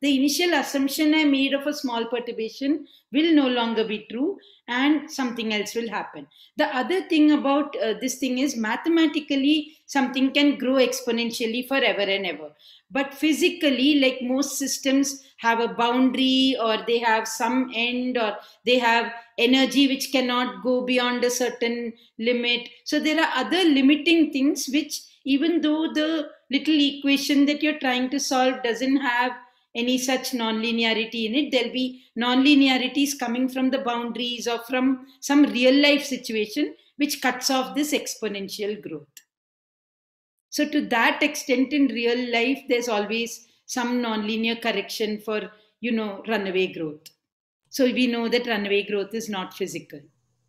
the initial assumption I made of a small perturbation will no longer be true and something else will happen. The other thing about uh, this thing is mathematically something can grow exponentially forever and ever. But physically, like most systems have a boundary, or they have some end, or they have energy which cannot go beyond a certain limit. So there are other limiting things which, even though the little equation that you're trying to solve doesn't have any such non-linearity in it, there'll be non-linearities coming from the boundaries or from some real life situation which cuts off this exponential growth. So to that extent, in real life, there's always some nonlinear correction for, you know, runaway growth. So we know that runaway growth is not physical.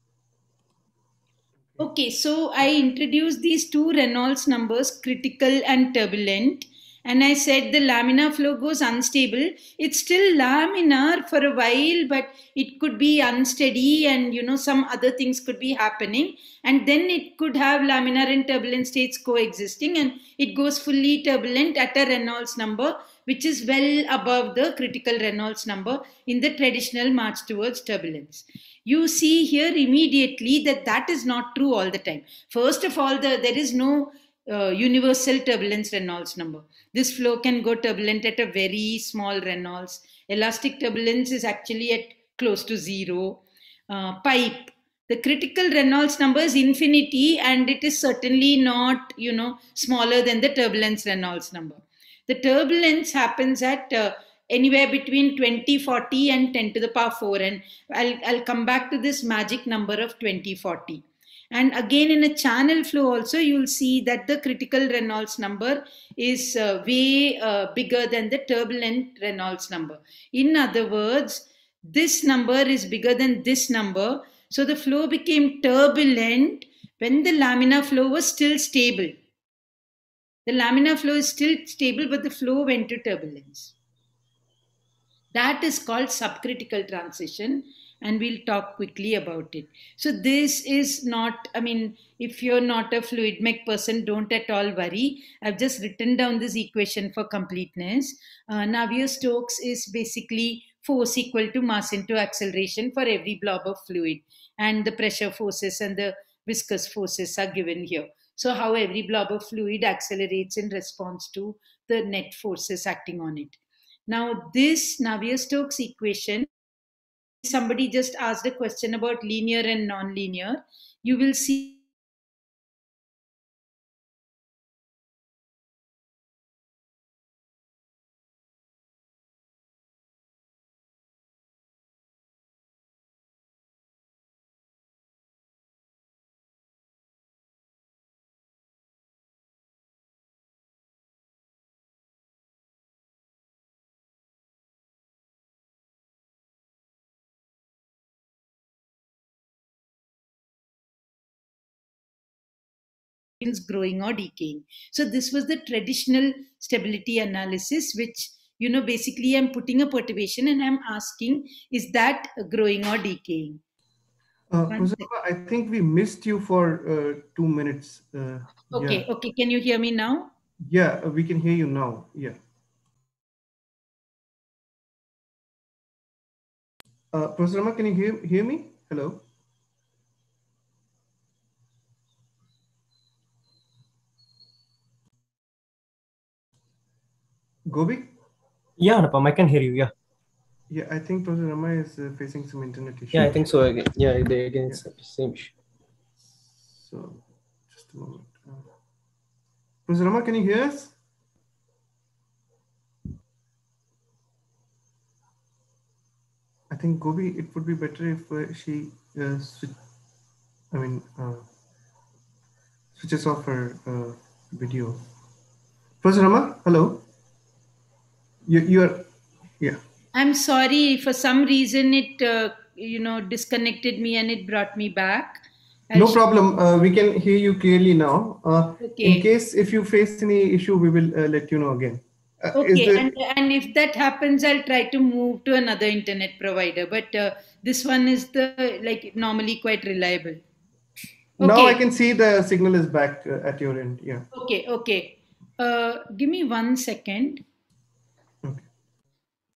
Okay, so I introduced these two Reynolds numbers, critical and turbulent. And I said the laminar flow goes unstable. It's still laminar for a while, but it could be unsteady, and, you know, some other things could be happening. And then it could have laminar and turbulent states coexisting, and it goes fully turbulent at a Reynolds number, which is well above the critical Reynolds number in the traditional march towards turbulence. You see here immediately that that is not true all the time. First of all, the, there is no uh, universal turbulence Reynolds number. This flow can go turbulent at a very small Reynolds. Elastic turbulence is actually at close to zero. Uh, pipe, the critical Reynolds number is infinity, and it is certainly not, you know, smaller than the turbulence Reynolds number. The turbulence happens at uh, anywhere between twenty, forty and ten to the power four. And I'll, I'll come back to this magic number of twenty, forty. And again, in a channel flow also, you'll see that the critical Reynolds number is uh, way uh, bigger than the turbulent Reynolds number. In other words, this number is bigger than this number. So the flow became turbulent when the laminar flow was still stable. The laminar flow is still stable, but the flow went to turbulence. That is called subcritical transition, and we'll talk quickly about it. So this is not, I mean, if you're not a fluid mech person, don't at all worry. I've just written down this equation for completeness. Uh, Navier-Stokes is basically force equal to mass into acceleration for every blob of fluid. And the pressure forces and the viscous forces are given here. So how every blob of fluid accelerates in response to the net forces acting on it. Now this Navier-Stokes equation, somebody just asked a question about linear and non-linear. You will see growing or decaying. So this was the traditional stability analysis, which, you know, basically I'm putting a perturbation and I'm asking, is that growing or decaying? Uh, I think we missed you for uh, two minutes. Uh, okay, yeah. okay. Can you hear me now? Yeah, we can hear you now. Yeah. Uh, Professor Rama, can you hear, hear me? Hello? Gobi? Yeah, Anupam, I can hear you. Yeah. Yeah, I think Professor Rama is uh, facing some internet issues. Yeah, I think so again. Yeah, they again yeah. Same issue. So, just a moment. Uh, Professor Rama, can you hear us? I think Gobi, it would be better if uh, she uh, switch, I mean, uh, switches off her uh, video. Professor Rama, hello. You, you are, yeah. I'm sorry, for some reason it, uh, you know, disconnected me and it brought me back. I'll no problem. Uh, we can hear you clearly now. Uh, okay. In case if you face any issue, we will uh, let you know again. Uh, okay, there... and, and if that happens, I'll try to move to another internet provider. But uh, this one is the like normally quite reliable. Okay. Now I can see the signal is back uh, at your end. Yeah. Okay, okay. Uh, give me one second. Okay.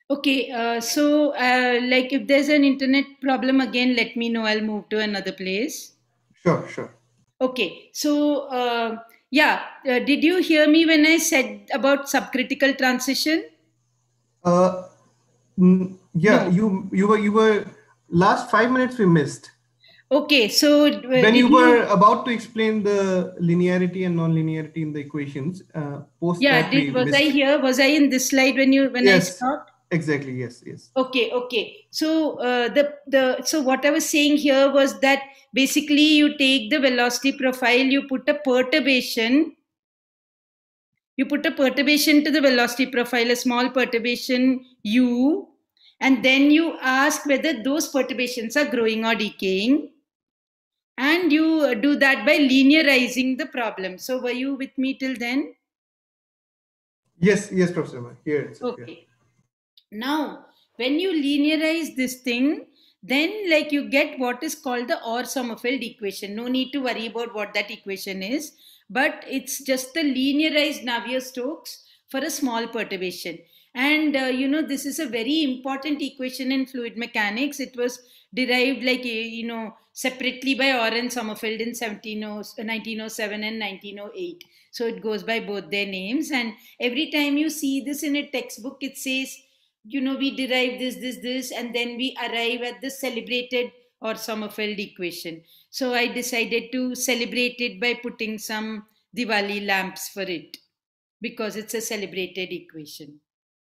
Okay, uh, so uh, like if there's an internet problem again, let me know. I'll move to another place. Sure, sure. Okay, so uh, yeah, uh, did you hear me when I said about subcritical transition? Uh, mm, yeah, No. you you were you were last five minutes we missed. Okay, so uh, when did you were you, about to explain the linearity and non-linearity in the equations, uh, post yeah, that we did was I missed. here? Was I in this slide when you when I Yes, stopped? exactly. Yes, yes. Okay, okay. So uh, the the so what I was saying here was that basically you take the velocity profile, you put a perturbation, you put a perturbation to the velocity profile, a small perturbation u, and then you ask whether those perturbations are growing or decaying, and you uh, do that by linearizing the problem. So were you with me till then? Yes, yes, Professor Amar. Here it's Okay. here. Now, when you linearize this thing, then like you get what is called the Orr-Sommerfeld equation. No need to worry about what that equation is, but it's just the linearized Navier-Stokes for a small perturbation. And uh, you know, this is a very important equation in fluid mechanics. It was derived like, you know, separately by Orr and Sommerfeld in nineteen oh seven and nineteen oh eight. So it goes by both their names. And every time you see this in a textbook, it says, you know, we derive this, this, this, and then we arrive at the celebrated Orr-Sommerfeld equation. So I decided to celebrate it by putting some Diwali lamps for it because it's a celebrated equation.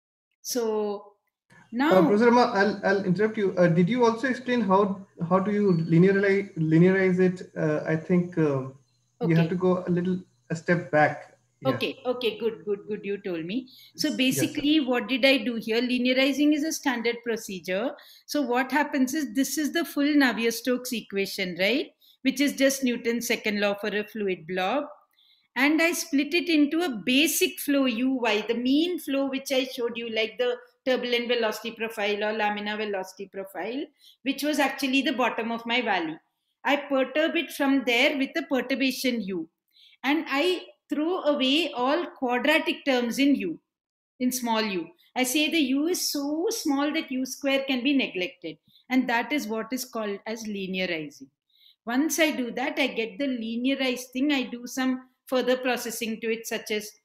So now, uh, Professor Amar, I'll I'll interrupt you. Uh, did you also explain how how do you linearize linearize it? Uh, I think uh, okay. you have to go a little a step back. Yeah. Okay, okay, good, good, good. You told me. So Yes, basically, yes, what did I do here? Linearizing is a standard procedure. So what happens is this is the full Navier-Stokes equation, right? Which is just Newton's second law for a fluid blob. And I split it into a basic flow U Y, the mean flow which I showed you, like the turbulent velocity profile or laminar velocity profile, which was actually the bottom of my valley. I perturb it from there with the perturbation U. And I throw away all quadratic terms in U, in small u. I say the u is so small that u square can be neglected. And that is what is called as linearizing. Once I do that, I get the linearized thing. I do some further processing to it, such as,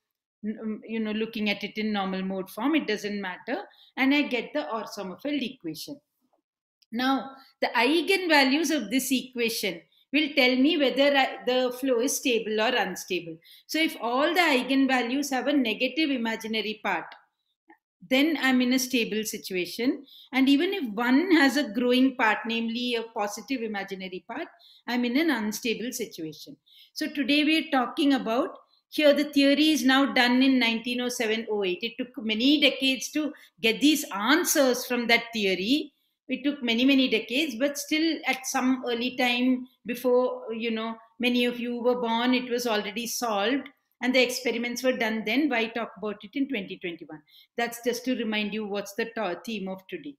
you know, looking at it in normal mode form. It doesn't matter. And I get the Orr-Sommerfeld equation. Now, the eigenvalues of this equation will tell me whether the flow is stable or unstable. So if all the eigenvalues have a negative imaginary part, then I'm in a stable situation. And even if one has a growing part, namely a positive imaginary part, I'm in an unstable situation. So today we're talking about, here the theory is now done in nineteen oh seven oh eight. It took many decades to get these answers from that theory. It took many, many decades, but still at some early time before, you know, many of you were born, it was already solved. And the experiments were done then. Why talk about it in twenty twenty-one? That's just to remind you what's the theme of today.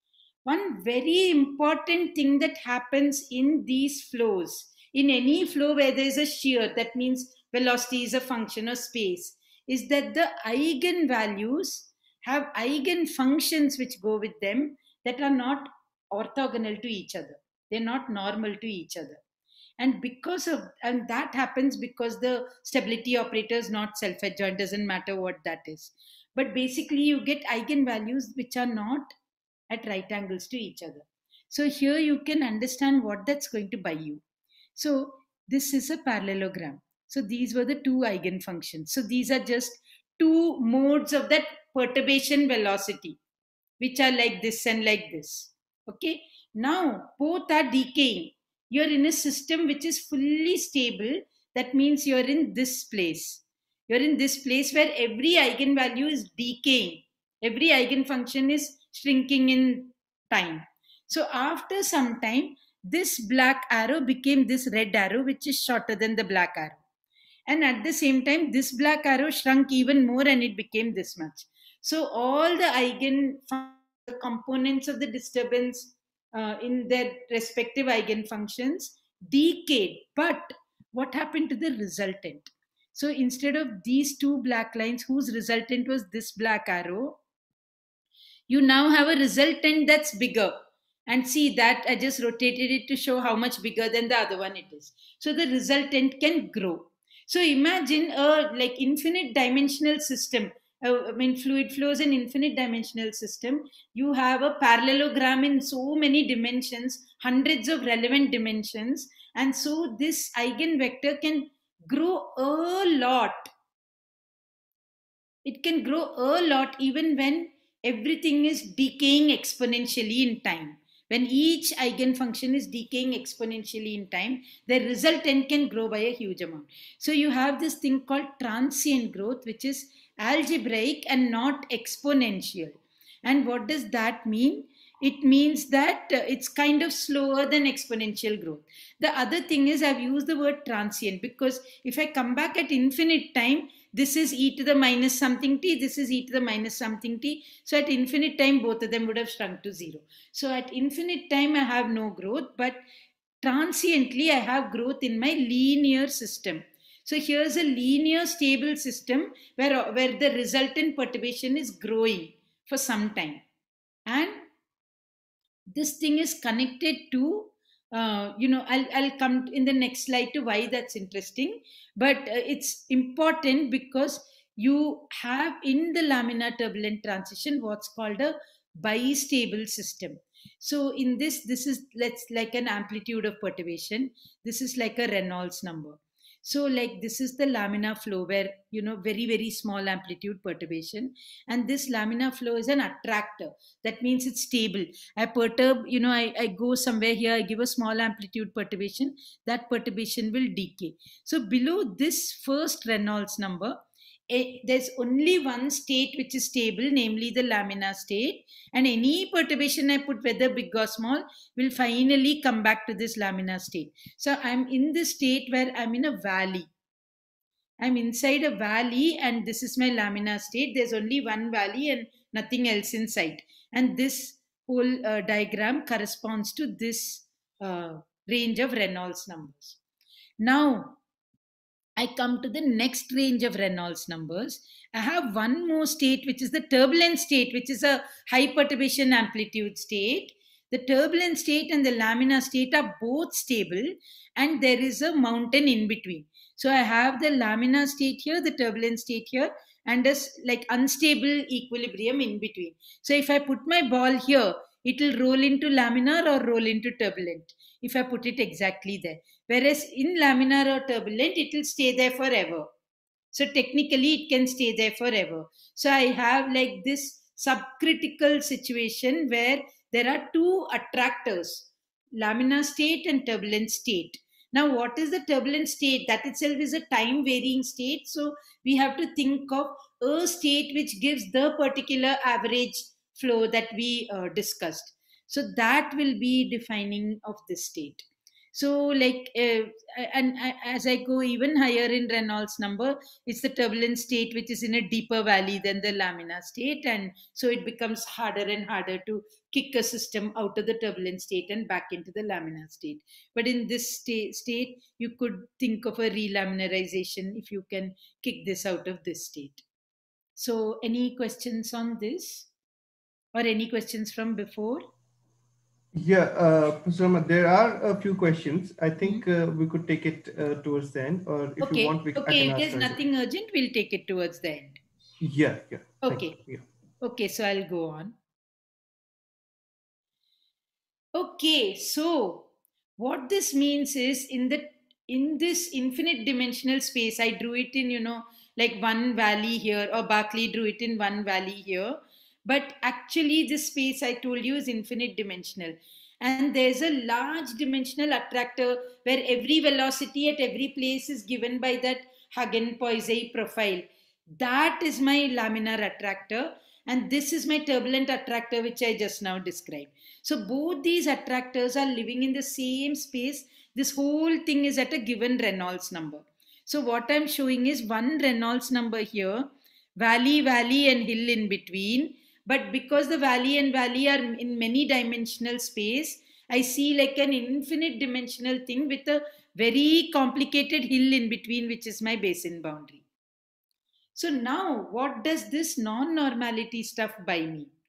One very important thing that happens in these flows, in any flow where there is a shear, that means velocity is a function of space, is that the eigenvalues have eigenfunctions which go with them that are not orthogonal to each other. They're not normal to each other. And because of, and that happens because the stability operator is not self-adjoint, doesn't matter what that is. But basically you get eigenvalues which are not at right angles to each other. So here you can understand what that's going to buy you. So this is a parallelogram. So these were the two eigenfunctions. So these are just two modes of that perturbation velocity, which are like this and like this. Okay. Now both are decaying. You're in a system which is fully stable. That means you're in this place. You're in this place where every eigenvalue is decaying. Every eigenfunction is shrinking in time. So after some time, this black arrow became this red arrow, which is shorter than the black arrow. And at the same time, this black arrow shrunk even more and it became this much. So all the eigen the components of the disturbance uh, in their respective eigenfunctions decayed. But what happened to the resultant? So instead of these two black lines, whose resultant was this black arrow, you now have a resultant that's bigger. And see that I just rotated it to show how much bigger than the other one it is. So the resultant can grow. So imagine a like infinite dimensional system. Uh, I mean, fluid flow is an infinite dimensional system. You have a parallelogram in so many dimensions, hundreds of relevant dimensions. And so this eigenvector can grow a lot. It can grow a lot even when everything is decaying exponentially in time. When each eigenfunction is decaying exponentially in time, the resultant can grow by a huge amount. So you have this thing called transient growth, which is algebraic and not exponential. And what does that mean? It means that uh, it's kind of slower than exponential growth. The other thing is I've used the word transient because if I come back at infinite time, this is e to the minus something t, this is e to the minus something t. So at infinite time, both of them would have shrunk to zero. So at infinite time, I have no growth, but transiently, I have growth in my linear system. So here's a linear stable system where, where the resultant perturbation is growing for some time. And this thing is connected to Uh, you know, I'll, I'll come in the next slide to why that's interesting. But uh, it's important because you have in the laminar turbulent transition what's called a bistable system. So in this, this is let's like an amplitude of perturbation. This is like a Reynolds number. So like this is the laminar flow where, you know, very, very small amplitude perturbation. And this laminar flow is an attractor. That means it's stable. I perturb, you know, I, I go somewhere here, I give a small amplitude perturbation. That perturbation will decay. So below this first Reynolds number, A, there's only one state which is stable, namely the laminar state, and any perturbation I put, whether big or small, will finally come back to this laminar state. So I'm in this state where I'm in a valley. I'm inside a valley and this is my laminar state. There's only one valley and nothing else in sight. And this whole uh, diagram corresponds to this uh, range of Reynolds numbers. Now, I come to the next range of Reynolds numbers. I have one more state, which is the turbulent state, which is a high perturbation amplitude state. The turbulent state and the laminar state are both stable, and there is a mountain in between. So I have the laminar state here, the turbulent state here, and a like unstable equilibrium in between. So if I put my ball here, it will roll into laminar or roll into turbulent, if I put it exactly there. Whereas in laminar or turbulent, it will stay there forever. So technically, it can stay there forever. So I have like this subcritical situation where there are two attractors, laminar state and turbulent state. Now, what is the turbulent state? That itself is a time varying state. So we have to think of a state which gives the particular average flow that we uh, discussed. So that will be defining of this state. So like, uh, and uh, as I go even higher in Reynolds number, it's the turbulent state which is in a deeper valley than the laminar state. And so it becomes harder and harder to kick a system out of the turbulent state and back into the laminar state. But in this state, state you could think of a relaminarization if you can kick this out of this state. So any questions on this? Or any questions from before? Yeah, uh, Professor Ahmed, there are a few questions. I think uh, we could take it uh, towards the end, or if okay. you want, we okay. I can If there's nothing it. urgent, we'll take it towards the end. Yeah, yeah. Okay. Yeah. Okay, so I'll go on. Okay, so what this means is in the in this infinite dimensional space, I drew it in, you know, like one valley here, or Berkeley drew it in one valley here. But actually, this space I told you is infinite dimensional. And there's a large dimensional attractor where every velocity at every place is given by that Hagen-Poiseuille profile. That is my laminar attractor. And this is my turbulent attractor, which I just now described. So both these attractors are living in the same space. This whole thing is at a given Reynolds number. So what I'm showing is one Reynolds number here, valley, valley, and hill in between. But because the valley and valley are in many dimensional space, I see like an infinite dimensional thing with a very complicated hill in between, which is my basin boundary. So now, what does this non-normality stuff buy me?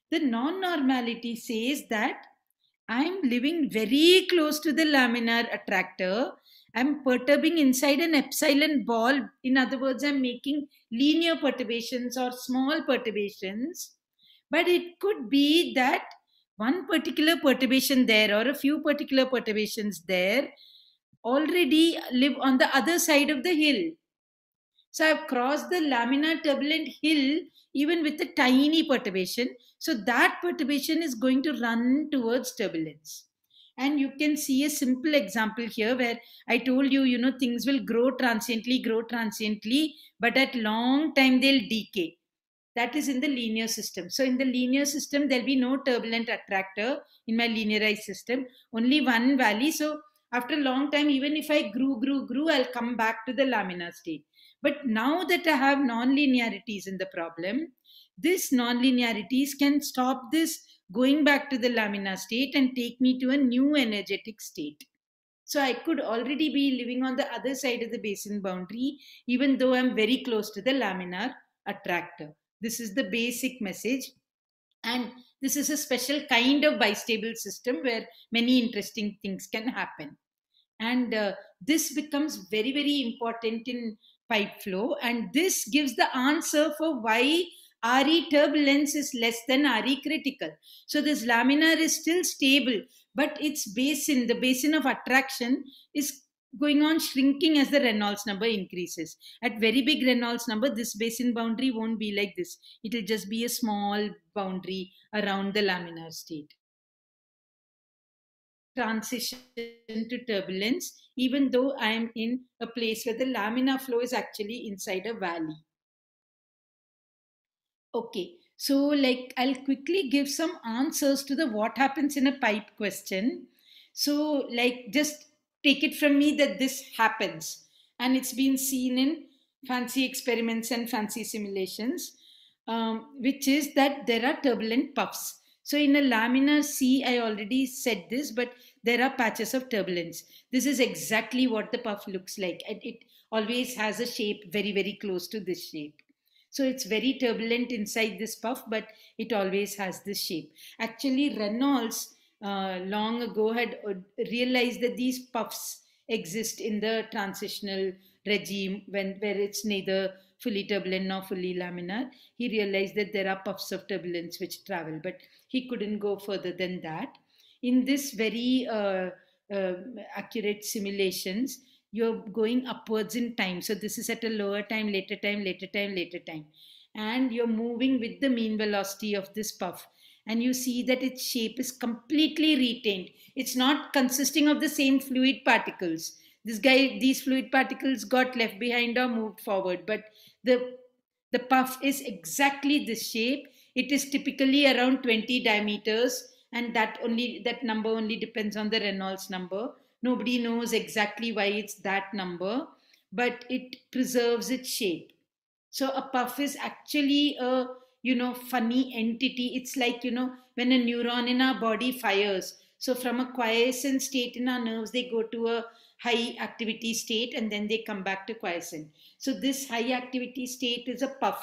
The non-normality says that I'm living very close to the laminar attractor. I'm perturbing inside an epsilon ball. In other words, I'm making linear perturbations or small perturbations. But it could be that one particular perturbation there or a few particular perturbations there already live on the other side of the hill. So I've crossed the laminar turbulent hill even with a tiny perturbation. So that perturbation is going to run towards turbulence. And you can see a simple example here where I told you, you know, things will grow transiently, grow transiently, but at long time they'll decay. That is in the linear system. So in the linear system, there'll be no turbulent attractor in my linearized system, only one valley. So after a long time, even if I grew, grew, grew, I'll come back to the laminar state. But now that I have non-linearities in the problem, this non-linearities can stop this going back to the laminar state and take me to a new energetic state. So I could already be living on the other side of the basin boundary, even though I'm very close to the laminar attractor. This is the basic message. And this is a special kind of bistable system where many interesting things can happen. And uh, this becomes very, very important in pipe flow. And this gives the answer for why R E turbulence is less than R E critical. So this laminar is still stable, but its basin, the basin of attraction, is going on shrinking as the Reynolds number increases. At very big Reynolds number, this basin boundary won't be like this. It will just be a small boundary around the laminar state. Transition to turbulence, even though I am in a place where the laminar flow is actually inside a valley. Okay, so like I'll quickly give some answers to the what happens in a pipe question. So like just take it from me that this happens, and it's been seen in fancy experiments and fancy simulations, um, which is that there are turbulent puffs. So in a laminar sea, I already said this, but there are patches of turbulence. This is exactly what the puff looks like. It, it always has a shape very, very close to this shape. So it's very turbulent inside this puff, but it always has this shape. Actually, Reynolds uh, long ago had uh, realized that these puffs exist in the transitional regime when where it's neither fully turbulent nor fully laminar. He realized that there are puffs of turbulence which travel, but he couldn't go further than that. In this very uh, uh, accurate simulations, you're going upwards in time. So this is at a lower time, later time, later time, later time. And you're moving with the mean velocity of this puff. And you see that its shape is completely retained. It's not consisting of the same fluid particles. This guy, these fluid particles got left behind or moved forward. But the, the puff is exactly this shape. It is typically around twenty diameters. And that only that number only depends on the Reynolds number. Nobody knows exactly why it's that number, but it preserves its shape. So a puff is actually a, you know, funny entity. It's like, you know, when a neuron in our body fires. So from a quiescent state in our nerves, they go to a high activity state and then they come back to quiescent. So this high activity state is a puff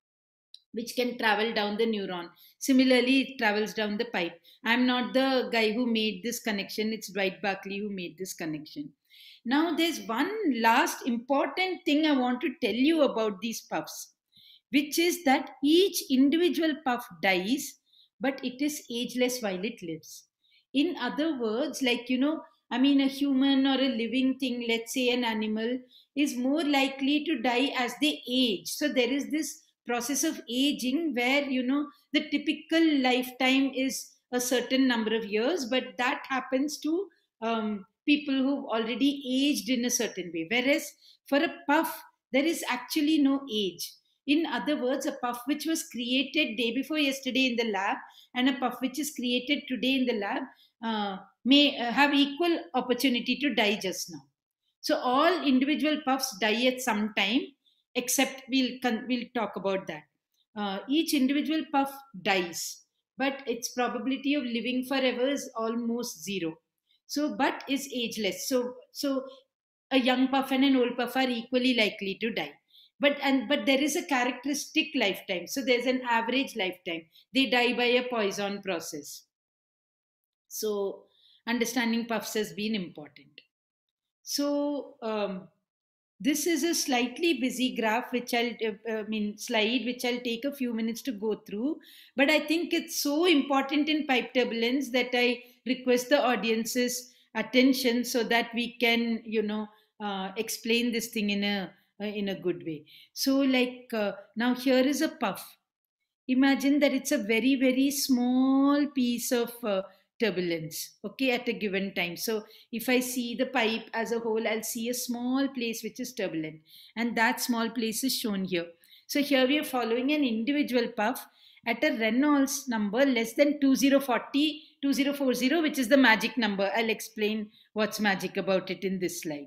which can travel down the neuron. Similarly, it travels down the pipe. I'm not the guy who made this connection. It's Dwight Barkley who made this connection. Now, there's one last important thing I want to tell you about these puffs, which is that each individual puff dies, but it is ageless while it lives. In other words, like, you know, I mean, a human or a living thing, let's say an animal, is more likely to die as they age. So there is this process of aging where, you know, the typical lifetime is a certain number of years, but that happens to um, people who've already aged in a certain way. Whereas for a puff, there is actually no age. In other words, a puff which was created day before yesterday in the lab and a puff which is created today in the lab uh, may uh, have equal opportunity to die just now. So all individual puffs die at some time, except we'll, we'll talk about that. Uh, each individual puff dies, but its probability of living forever is almost zero. So, but is ageless. So, so a young puff and an old puff are equally likely to die. but and but there is a characteristic lifetime. So there's an average lifetime. They die by a poison process. So understanding puffs has been important. So um, this is a slightly busy graph, which I'll, uh, I mean, slide, which I'll take a few minutes to go through. But I think it's so important in pipe turbulence that I request the audience's attention so that we can, you know, uh, explain this thing in a uh, in a good way. So, like uh, now, here is a puff. Imagine that it's a very very small piece of uh, turbulence, okay, at a given time. So if I see the pipe as a whole, I'll see a small place which is turbulent, and that small place is shown here. So here we are following an individual puff at a Reynolds number less than two thousand forty, two thousand forty, which is the magic number. I'll explain what's magic about it in this slide.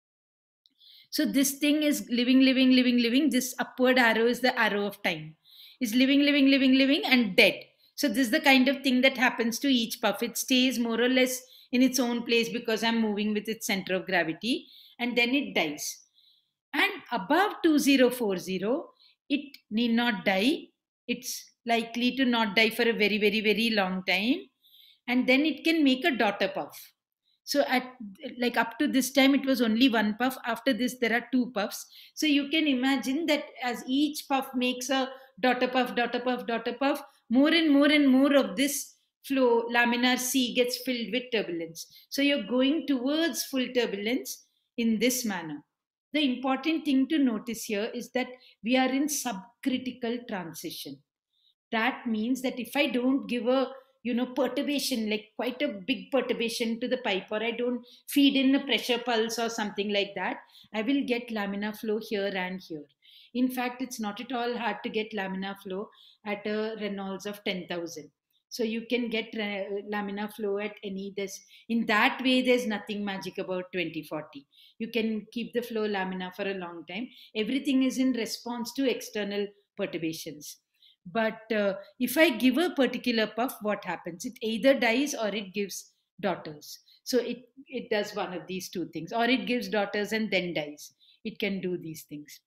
So this thing is living, living, living, living. This upward arrow is the arrow of time. Is living, living, living, living, and dead. So this is the kind of thing that happens to each puff. It stays more or less in its own place because I'm moving with its center of gravity, and then it dies. And above two thousand forty, it need not die. It's likely to not die for a very, very, very long time. And then it can make a daughter puff. So at like up to this time, it was only one puff. After this, there are two puffs. So you can imagine that as each puff makes a daughter puff, daughter puff, daughter puff, more and more and more of this flow, laminar sea, gets filled with turbulence. So you're going towards full turbulence in this manner. The important thing to notice here is that we are in subcritical transition. That means that if I don't give a you know perturbation, like quite a big perturbation to the pipe, or I don't feed in a pressure pulse or something like that, I will get laminar flow here and here. In fact, it's not at all hard to get laminar flow at a Reynolds of ten thousand. So you can get uh, laminar flow at any this. In that way, there's nothing magic about twenty forty. You can keep the flow laminar for a long time. Everything is in response to external perturbations. But uh, if I give a particular puff, what happens? It either dies or it gives daughters. So it, it does one of these two things, or it gives daughters and then dies. It can do these things.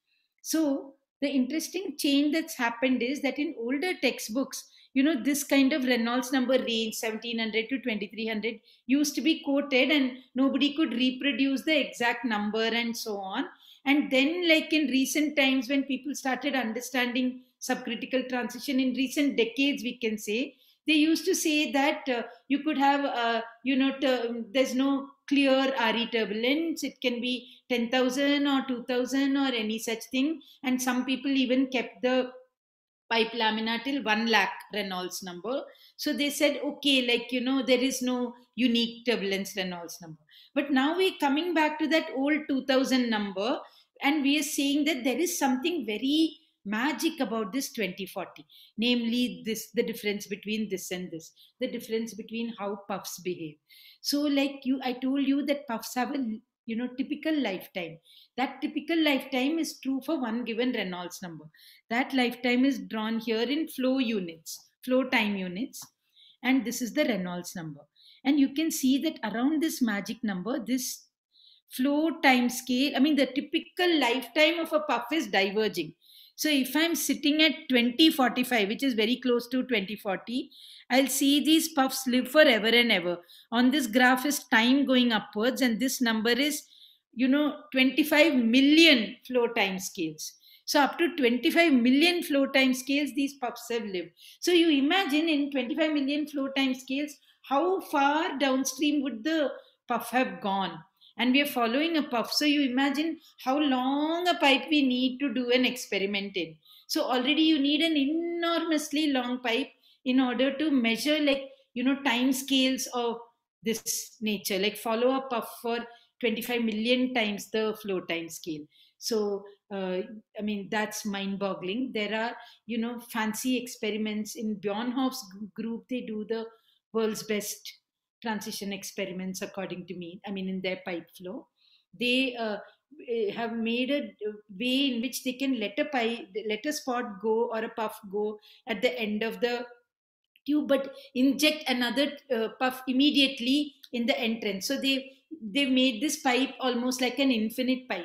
So the interesting change that's happened is that in older textbooks, you know, this kind of Reynolds number range, seventeen hundred to twenty-three hundred, used to be quoted, and nobody could reproduce the exact number and so on. And then, like in recent times, when people started understanding subcritical transition in recent decades, we can say, they used to say that uh, you could have, uh, you know, ter- there's no clear R E turbulence. It can be ten thousand or two thousand or any such thing. And some people even kept the pipe lamina till one lakh Reynolds number. So they said, okay, like, you know, there is no unique turbulence Reynolds number. But now we're coming back to that old two thousand number, and we are saying that there is something very magic about this twenty forty, namely this, the difference between this and this, the difference between how puffs behave. So like you, I told you that puffs have a, you know, typical lifetime. That typical lifetime is true for one given Reynolds number. That lifetime is drawn here in flow units, flow time units, and this is the Reynolds number. And you can see that around this magic number, this flow time scale, I mean the typical lifetime of a puff is diverging. So if I'm sitting at twenty forty-five, which is very close to twenty forty, I'll see these puffs live forever and ever. On this graph is time going upwards, and this number is, you know, twenty-five million flow time scales. So up to twenty-five million flow time scales, these puffs have lived. So you imagine in twenty-five million flow time scales, how far downstream would the puff have gone? And we are following a puff. So you imagine how long a pipe we need to do an experiment in. So already you need an enormously long pipe in order to measure, like, you know, time scales of this nature, like follow a puff for twenty-five million times the flow time scale. So, uh, I mean, that's mind-boggling. There are, you know, fancy experiments in Bjornhoff's group. They do the world's best transition experiments, according to me. I mean, in their pipe flow, they uh, have made a way in which they can let a pipe, let a spot go or a puff go at the end of the tube, but inject another uh, puff immediately in the entrance. So they they made this pipe almost like an infinite pipe,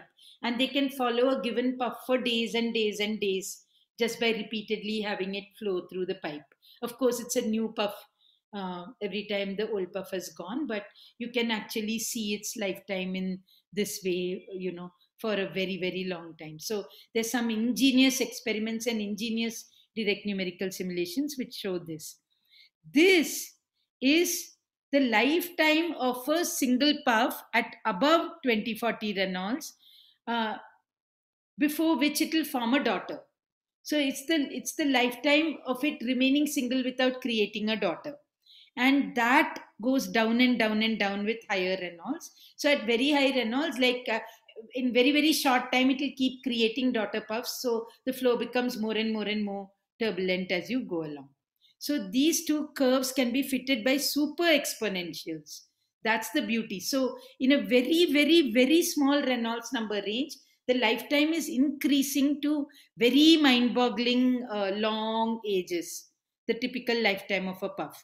and they can follow a given puff for days and days and days just by repeatedly having it flow through the pipe. Of course, it's a new puff uh, every time the old puff has gone, but you can actually see its lifetime in this way, you know, for a very, very long time. So there's some ingenious experiments and ingenious direct numerical simulations which show this. This is the lifetime of a single puff at above twenty forty Reynolds, uh, before which it will form a daughter. So it's the it's the lifetime of it remaining single without creating a daughter. And that goes down and down and down with higher Reynolds. So at very high Reynolds, like uh, in very, very short time, it will keep creating daughter puffs. So the flow becomes more and more and more turbulent as you go along. So these two curves can be fitted by super exponentials. That's the beauty. So in a very, very, very small Reynolds number range, the lifetime is increasing to very mind-boggling uh, long ages, the typical lifetime of a puff.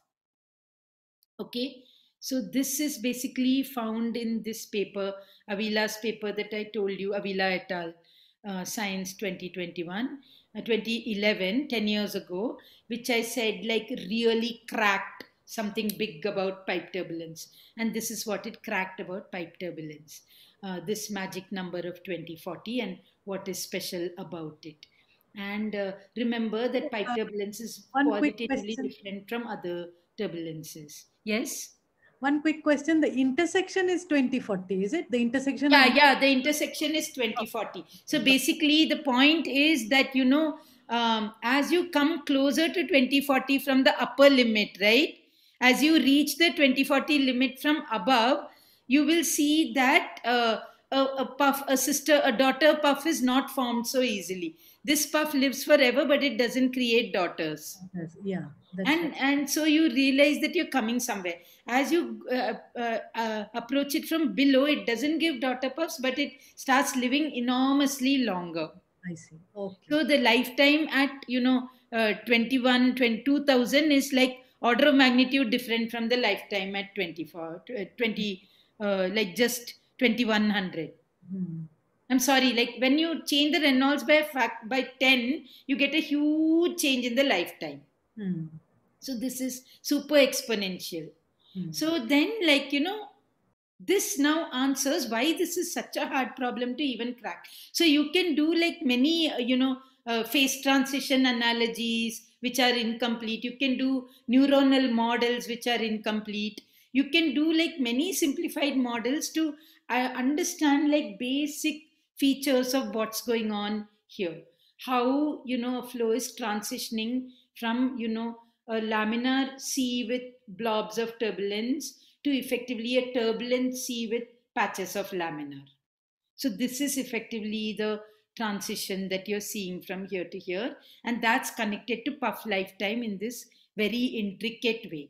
Okay, so this is basically found in this paper, Avila's paper that I told you, Avila et al. Uh, Science twenty twenty-one, uh, twenty eleven, ten years ago, which I said like really cracked something big about pipe turbulence. And this is what it cracked about pipe turbulence, uh, this magic number of twenty forty and what is special about it. And uh, remember that pipe turbulence is qualitatively different from other turbulences. Yes? One quick question. The intersection is twenty forty, is it? The intersection? Yeah, yeah, the intersection is twenty forty. So basically the point is that, you know, um, as you come closer to twenty forty from the upper limit, right? As you reach the twenty forty limit from above, you will see that uh, a, a puff, a sister, a daughter puff is not formed so easily. This puff lives forever, but it doesn't create daughters. Yes, yeah. And right. and so you realize that you're coming somewhere. As you uh, uh, uh, approach it from below, it doesn't give daughter puffs, but it starts living enormously longer. I see. Okay. So the lifetime at, you know, uh, twenty-one, twenty-two thousand is like order of magnitude different from the lifetime at twenty-four, twenty, uh, like just twenty-one hundred. Hmm. I'm sorry, like when you change the Reynolds by fact by ten, you get a huge change in the lifetime. Hmm. So this is super exponential. Hmm. So then, like, you know, this now answers why this is such a hard problem to even crack. So you can do like many, uh, you know, uh, phase transition analogies which are incomplete. You can do neuronal models which are incomplete. You can do like many simplified models to uh, understand like basic features of what's going on here. How, you know, a flow is transitioning from, you know, a laminar sea with blobs of turbulence to effectively a turbulent sea with patches of laminar. So this is effectively the transition that you're seeing from here to here, and that's connected to puff lifetime in this very intricate way.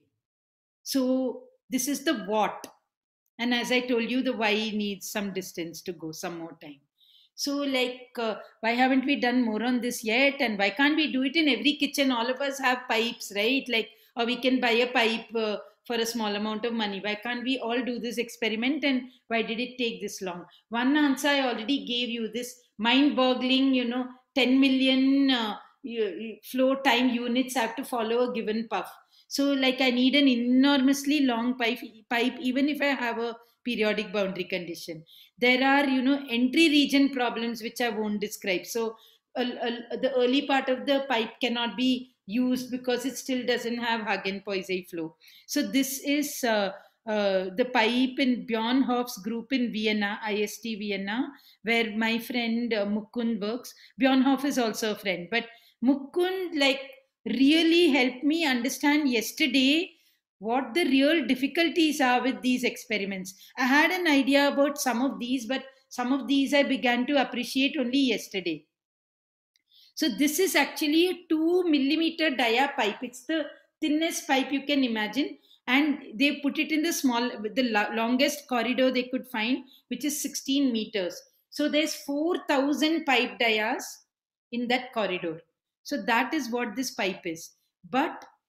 So this is the what, and as I told you, the why needs some distance to go, some more time. So like, uh, why haven't we done more on this yet? And why can't we do it in every kitchen? All of us have pipes, right? Like, or we can buy a pipe uh, for a small amount of money. Why can't we all do this experiment? And why did it take this long? One answer I already gave you, this mind-boggling, you know, ten million uh, flow time units have to follow a given puff. So like I need an enormously long pipe, pipe even if I have a periodic boundary condition. There are, you know, entry region problems which I won't describe. So uh, uh, the early part of the pipe cannot be used because it still doesn't have Hagen-Poiseuille flow. So this is uh, uh, the pipe in Bjornhof's group in Vienna, I S T Vienna, where my friend uh, Mukund works. Bjornhof is also a friend, but Mukund like really helped me understand yesterday what the real difficulties are with these experiments. I had an idea about some of these, but some of these I began to appreciate only yesterday. So this is actually a two millimeter dia pipe. It's the thinnest pipe you can imagine. And they put it in the small, the longest corridor they could find, which is sixteen meters. So there's four thousand pipe dias in that corridor. So that is what this pipe is. But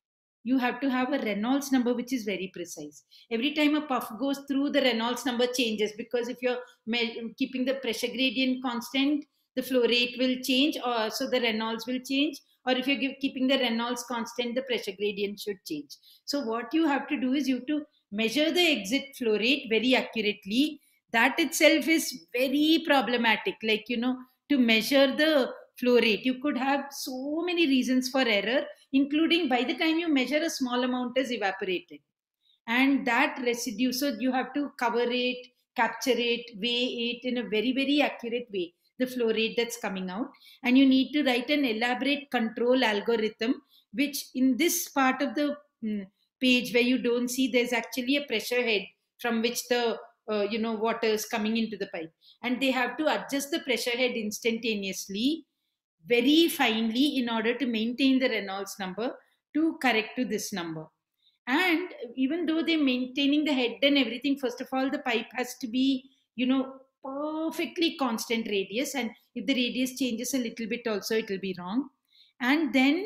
you have to have a Reynolds number which is very precise. Every time a puff goes through, the Reynolds number changes, because if you're keeping the pressure gradient constant, the flow rate will change, or so the Reynolds will change. Or if you're keeping the Reynolds constant, the pressure gradient should change. So what you have to do is you have to measure the exit flow rate very accurately. That itself is very problematic. Like, you know, to measure the flow rate, you could have so many reasons for error, including by the time you measure, a small amount is evaporated. And that residue, so you have to cover it, capture it, weigh it in a very, very accurate way, the flow rate that's coming out. And you need to write an elaborate control algorithm, which in this part of the mm, page where you don't see, there's actually a pressure head from which the uh, you know water is coming into the pipe, and they have to adjust the pressure head instantaneously, very finely, in order to maintain the Reynolds number to correct to this number. And even though they're maintaining the head and everything, first of all, the pipe has to be, you know, perfectly constant radius. And if the radius changes a little bit also, it will be wrong. And then,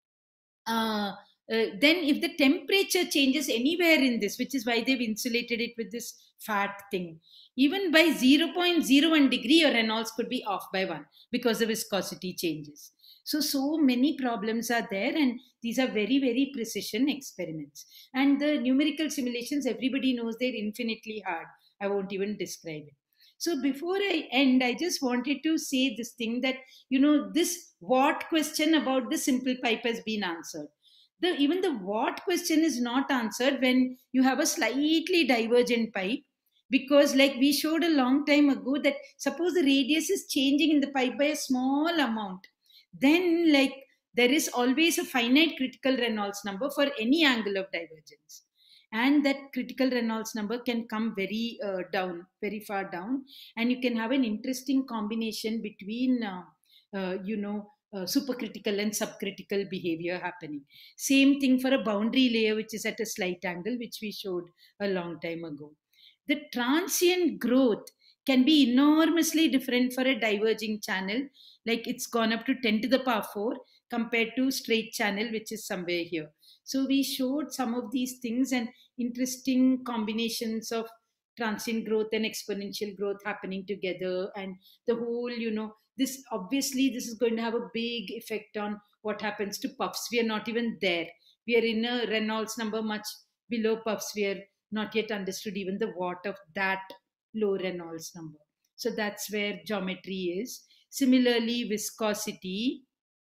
uh, uh, then if the temperature changes anywhere in this, which is why they've insulated it with this fat thing, even by zero point zero one degree, your Reynolds could be off by one because the viscosity changes. So, so many problems are there, and these are very, very precision experiments. And the numerical simulations, everybody knows they're infinitely hard. I won't even describe it. So before I end, I just wanted to say this thing that, you know, this what question about the simple pipe has been answered. The, even the what question is not answered when you have a slightly divergent pipe. Because like we showed a long time ago, that suppose the radius is changing in the pipe by a small amount, then like there is always a finite critical Reynolds number for any angle of divergence. And that critical Reynolds number can come very uh, down, very far down. And you can have an interesting combination between, uh, uh, you know, uh, supercritical and subcritical behavior happening. Same thing for a boundary layer, which is at a slight angle, which we showed a long time ago. The transient growth can be enormously different for a diverging channel, like it's gone up to ten to the power four compared to straight channel, which is somewhere here. So we showed some of these things and interesting combinations of transient growth and exponential growth happening together. And the whole, you know, this obviously this is going to have a big effect on what happens to puffs. We are not even there. We are in a Reynolds number much below puffs. We are not yet understood even the what of that low Reynolds number. So that's where geometry is. Similarly, viscosity.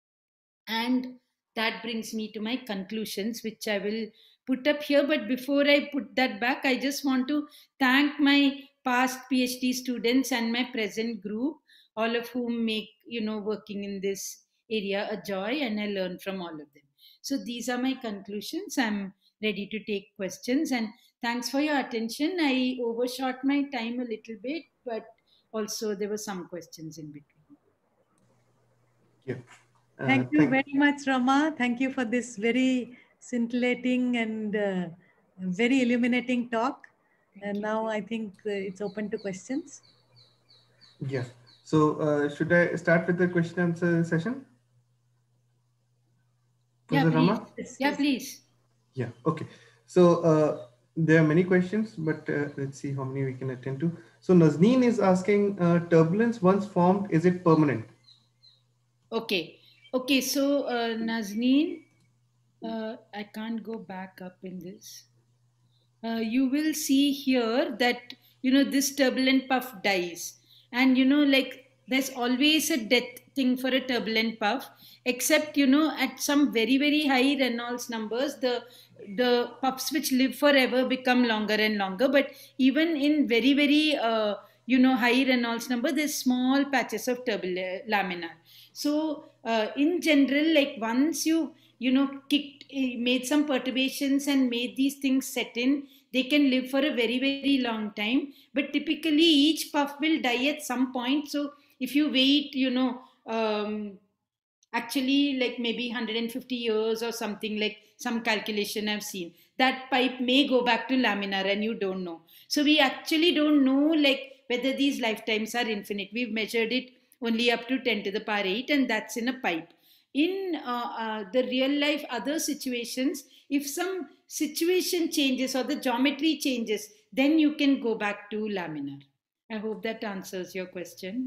And that brings me to my conclusions, which I will put up here. But before I put that back, I just want to thank my past PhD students and my present group, all of whom make, you know, working in this area a joy, and I learn from all of them. So these are my conclusions. I'm ready to take questions, and thanks for your attention. I overshot my time a little bit, but also there were some questions in between. Yeah. Uh, thank you thank very much, Rama. Thank you for this very scintillating and uh, very illuminating talk. Thank and you. Now I think uh, it's open to questions. Yeah. So uh, should I start with the question answer session? Yeah, please. Rama? Yeah, please. Yeah. Okay. So uh, there are many questions, but uh, let's see how many we can attend to. So Nazneen is asking, uh, turbulence once formed, is it permanent? Okay. Okay. So uh, Nazneen, uh, I can't go back up in this. Uh, you will see here that, you know, this turbulent puff dies. And, you know, like there's always a death thing for a turbulent puff, except, you know, at some very, very high Reynolds numbers, the the puffs which live forever become longer and longer. But even in very, very, uh, you know, high Reynolds number, there's small patches of turbulent laminar. So uh, in general, like once you, you know, kicked, made some perturbations and made these things set in, they can live for a very, very long time. But typically each puff will die at some point. So if you wait, you know, um, actually like maybe one hundred fifty years or something, like some calculation I've seen, that pipe may go back to laminar and you don't know. So we actually don't know like whether these lifetimes are infinite. We've measured it only up to ten to the power eight, and that's in a pipe. in uh, uh, the real life other situations, if some situation changes or the geometry changes, then you can go back to laminar. I hope that answers your question.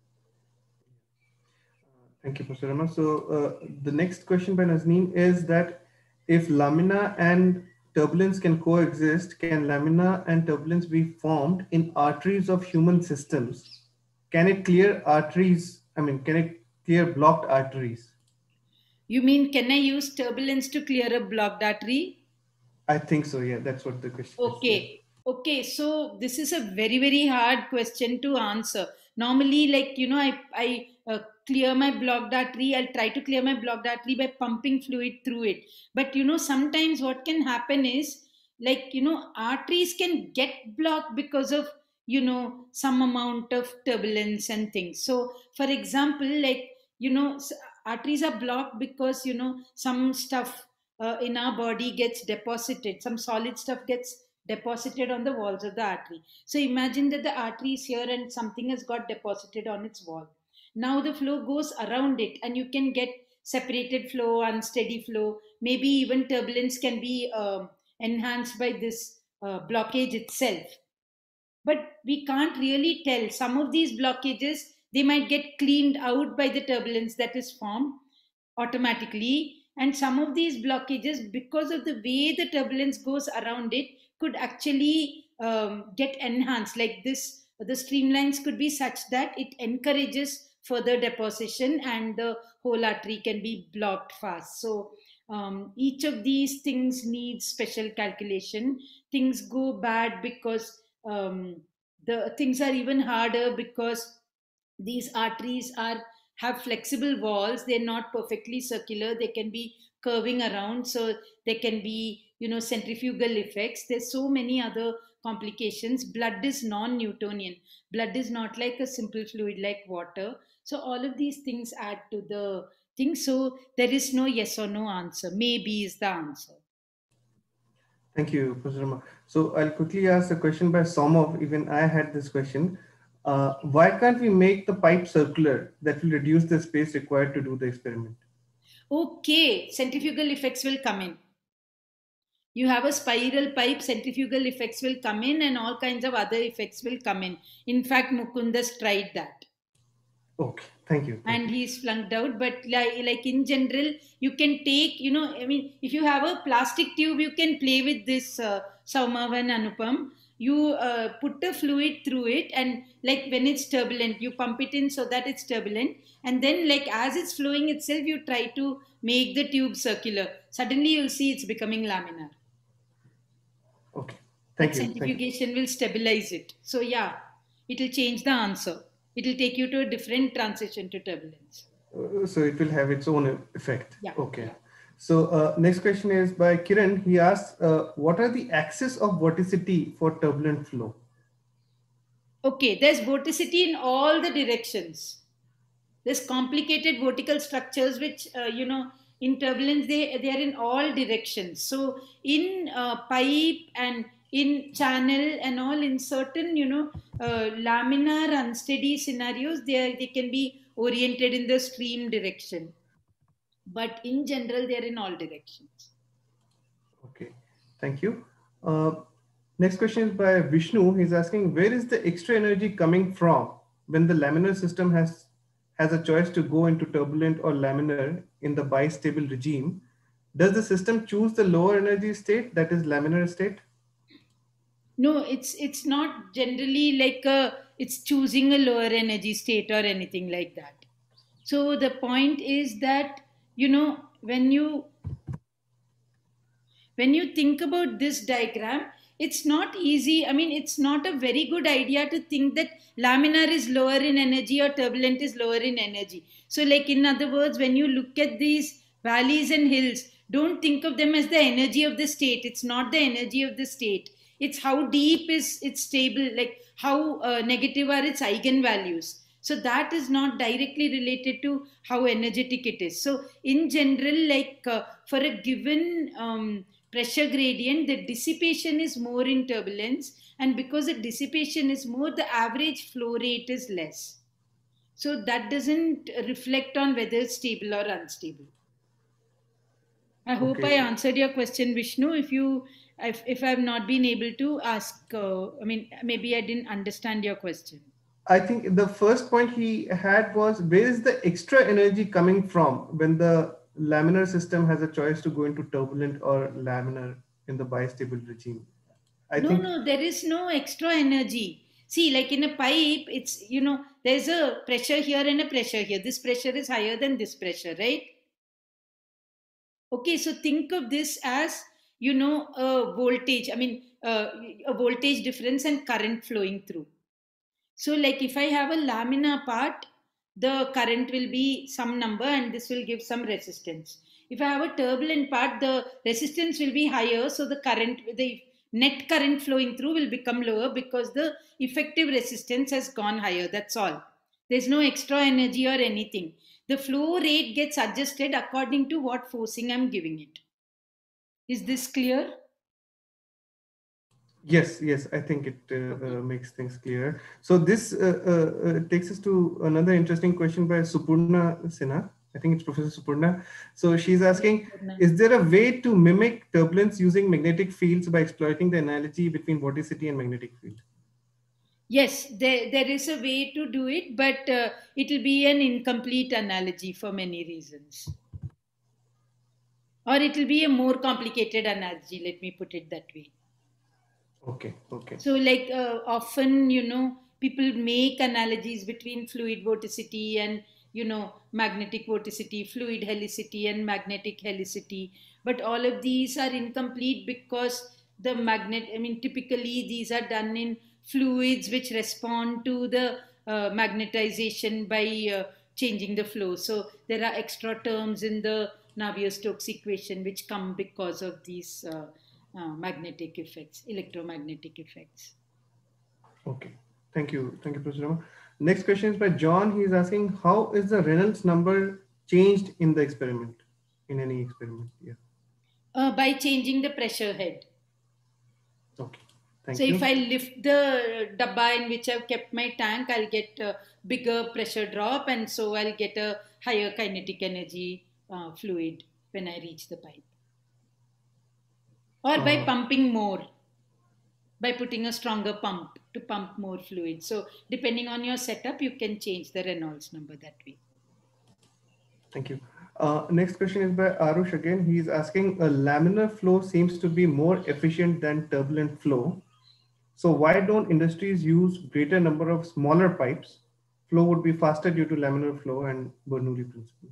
Thank you, Professor Rama. So uh, the next question by Nazneen is that if lamina and turbulence can coexist, can lamina and turbulence be formed in arteries of human systems? Can it clear arteries? I mean, can it clear blocked arteries? You mean, can I use turbulence to clear a blocked artery? I think so. Yeah, that's what the question okay. is. Yeah. Okay, so this is a very, very hard question to answer. Normally, like, you know, I, I uh, clear my blocked artery. I'll try to clear my blocked artery by pumping fluid through it. But, you know, sometimes what can happen is, like, you know, arteries can get blocked because of, you know, some amount of turbulence and things. So, for example, like, you know, arteries are blocked because, you know, some stuff uh, in our body gets deposited, some solid stuff gets deposited on the walls of the artery. So imagine that the artery is here and something has got deposited on its wall. Now the flow goes around it and you can get separated flow, unsteady flow, maybe even turbulence can be uh, enhanced by this uh, blockage itself. But we can't really tell. Some of these blockages, they might get cleaned out by the turbulence that is formed automatically, and some of these blockages, because of the way the turbulence goes around it, could actually um, get enhanced. Like this, the streamlines could be such that it encourages further deposition and the whole artery can be blocked fast. So um, each of these things needs special calculation. Things go bad because um, the things are even harder because these arteries are have flexible walls. They're not perfectly circular. They can be curving around. So there can be, you know, centrifugal effects. There's so many other complications. Blood is non-Newtonian. Blood is not like a simple fluid like water. So all of these things add to the thing. So there is no yes or no answer. Maybe is the answer. Thank you, Professor Rama. So I'll quickly ask a question by Somov. Even I had this question. Uh, why can't we make the pipe circular? That will reduce the space required to do the experiment. Okay, centrifugal effects will come in. You have a spiral pipe, centrifugal effects will come in and all kinds of other effects will come in. In fact, Mukundas tried that. Okay, thank you. Thank and you. he's flunked out. But like, like in general, you can take, you know, I mean, if you have a plastic tube, you can play with this uh, Saumav and Anupam. You uh, put a fluid through it and like when it's turbulent, you pump it in so that it's turbulent. And then like as it's flowing itself, you try to make the tube circular. Suddenly you'll see it's becoming laminar. Okay, thank that you. Centrifugation thank you. will stabilize it. So yeah, it will change the answer. It will take you to a different transition to turbulence. Uh, so it will have its own effect. Yeah. Okay. Yeah. So uh, next question is by Kiran. He asks, uh, what are the axes of vorticity for turbulent flow? Okay, there's vorticity in all the directions. There's complicated vertical structures which, uh, you know, in turbulence, they, they are in all directions. So in uh, pipe and in channel and all, in certain, you know, uh, laminar unsteady scenarios, they, are, they can be oriented in the stream direction. But in general, they are in all directions. Okay, thank you. Uh, next question is by Vishnu. He's asking, where is the extra energy coming from when the laminar system has has a choice to go into turbulent or laminar in the bistable regime? Does the system choose the lower energy state, that is laminar state? No, it's it's not generally like a, it's choosing a lower energy state or anything like that. So the point is that, you know, when you when you think about this diagram, it's not easy. I mean, it's not a very good idea to think that laminar is lower in energy or turbulent is lower in energy. So like in other words, when you look at these valleys and hills, don't think of them as the energy of the state. It's not the energy of the state. It's how deep is it's stable, like how uh, negative are its eigenvalues. So that is not directly related to how energetic it is. So in general, like uh, for a given um, pressure gradient, the dissipation is more in turbulence, and because the dissipation is more, the average flow rate is less. So that doesn't reflect on whether it's stable or unstable. I hope Okay. I answered your question, Vishnu. If you, if, if I've not been able to ask, uh, I mean, maybe I didn't understand your question. I think the first point he had was, where is the extra energy coming from when the laminar system has a choice to go into turbulent or laminar in the bistable regime? I no, think no, there is no extra energy. See, like in a pipe, it's, you know, there's a pressure here and a pressure here. This pressure is higher than this pressure, right? Okay, so think of this as, you know, a voltage, I mean, uh, a voltage difference and current flowing through. So like if I have a laminar part, the current will be some number and this will give some resistance. If I have a turbulent part, the resistance will be higher. So the current, the net current flowing through will become lower because the effective resistance has gone higher. That's all. There's no extra energy or anything. The flow rate gets adjusted according to what forcing I'm giving it. Is this clear? yes, yes, I think it uh, Okay. uh, makes things clear. So this uh, uh, uh, takes us to another interesting question by Supurna Sinha. I think it's Professor Supurna. So she's asking, is there a way to mimic turbulence using magnetic fields by exploiting the analogy between vorticity and magnetic field? Yes, there, there is a way to do it, but uh, it will be an incomplete analogy for many reasons. Or it will be a more complicated analogy, let me put it that way. Okay, okay. So, like uh, often, you know, people make analogies between fluid vorticity and, you know, magnetic vorticity, fluid helicity, and magnetic helicity. But all of these are incomplete because the magnet, I mean, typically these are done in fluids which respond to the uh, magnetization by uh, changing the flow. So, there are extra terms in the Navier-Stokes equation which come because of these. Uh, Uh, magnetic effects, electromagnetic effects. Okay, thank you. Thank you, Professor Rama. Next question is by John. He is asking, how is the Reynolds number changed in the experiment, in any experiment? Yeah. Uh, by changing the pressure head. Okay, thank so you. if I lift the dabba in which I've kept my tank, I'll get a bigger pressure drop, and so I'll get a higher kinetic energy uh, fluid when I reach the pipe. Or by Uh, pumping more, by putting a stronger pump to pump more fluid. So depending on your setup, you can change the Reynolds number that way. Thank you. Uh, next question is by Arush again. He is asking, a laminar flow seems to be more efficient than turbulent flow. So why don't industries use greater number of smaller pipes? Flow would be faster due to laminar flow and Bernoulli principle.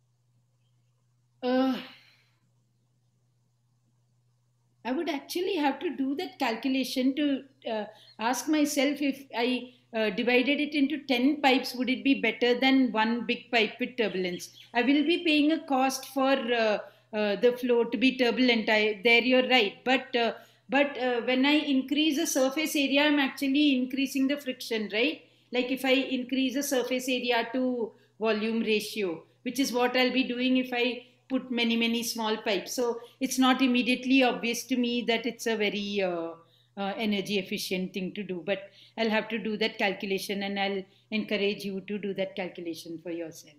Uh, I would actually have to do that calculation to uh, ask myself if I uh, divided it into ten pipes, would it be better than one big pipe with turbulence? I will be paying a cost for uh, uh, the flow to be turbulent. I, there you're right. But, uh, but uh, when I increase the surface area, I'm actually increasing the friction, right? Like if I increase the surface area to volume ratio, which is what I'll be doing if I put many many small pipes. So it's not immediately obvious to me that it's a very uh, uh, energy efficient thing to do, but I'll have to do that calculation, and I'll encourage you to do that calculation for yourself.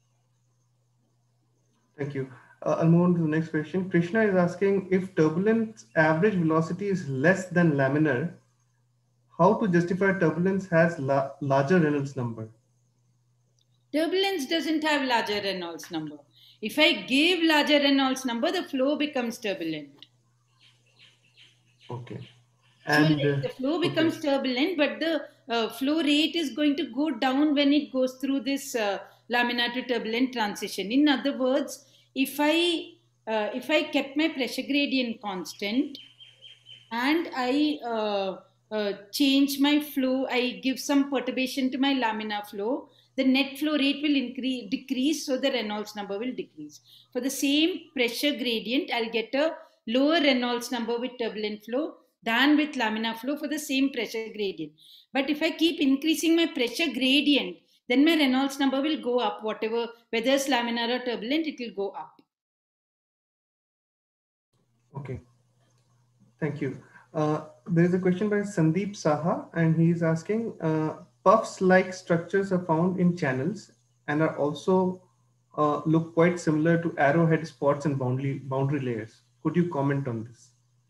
Thank you. uh, I'll move on to the next question. Krishna is asking, if turbulence average velocity is less than laminar, how to justify turbulence has la larger Reynolds number? Turbulence doesn't have larger Reynolds number. If I give larger Reynolds number, the flow becomes turbulent. Okay. And so and like the flow becomes okay. turbulent, but the uh, flow rate is going to go down when it goes through this uh, laminar to turbulent transition. In other words, if I uh, if I kept my pressure gradient constant and I uh, uh, change my flow, I give some perturbation to my laminar flow, the net flow rate will increase, decrease, so the Reynolds number will decrease. For the same pressure gradient, I'll get a lower Reynolds number with turbulent flow than with laminar flow for the same pressure gradient. But if I keep increasing my pressure gradient, then my Reynolds number will go up, whatever, whether it's laminar or turbulent, it will go up. Okay. Thank you. Uh, there is a question by Sandeep Saha, and he is asking, uh, puffs-like structures are found in channels and are also uh, look quite similar to arrowhead spots and boundary boundary layers. Could you comment on this?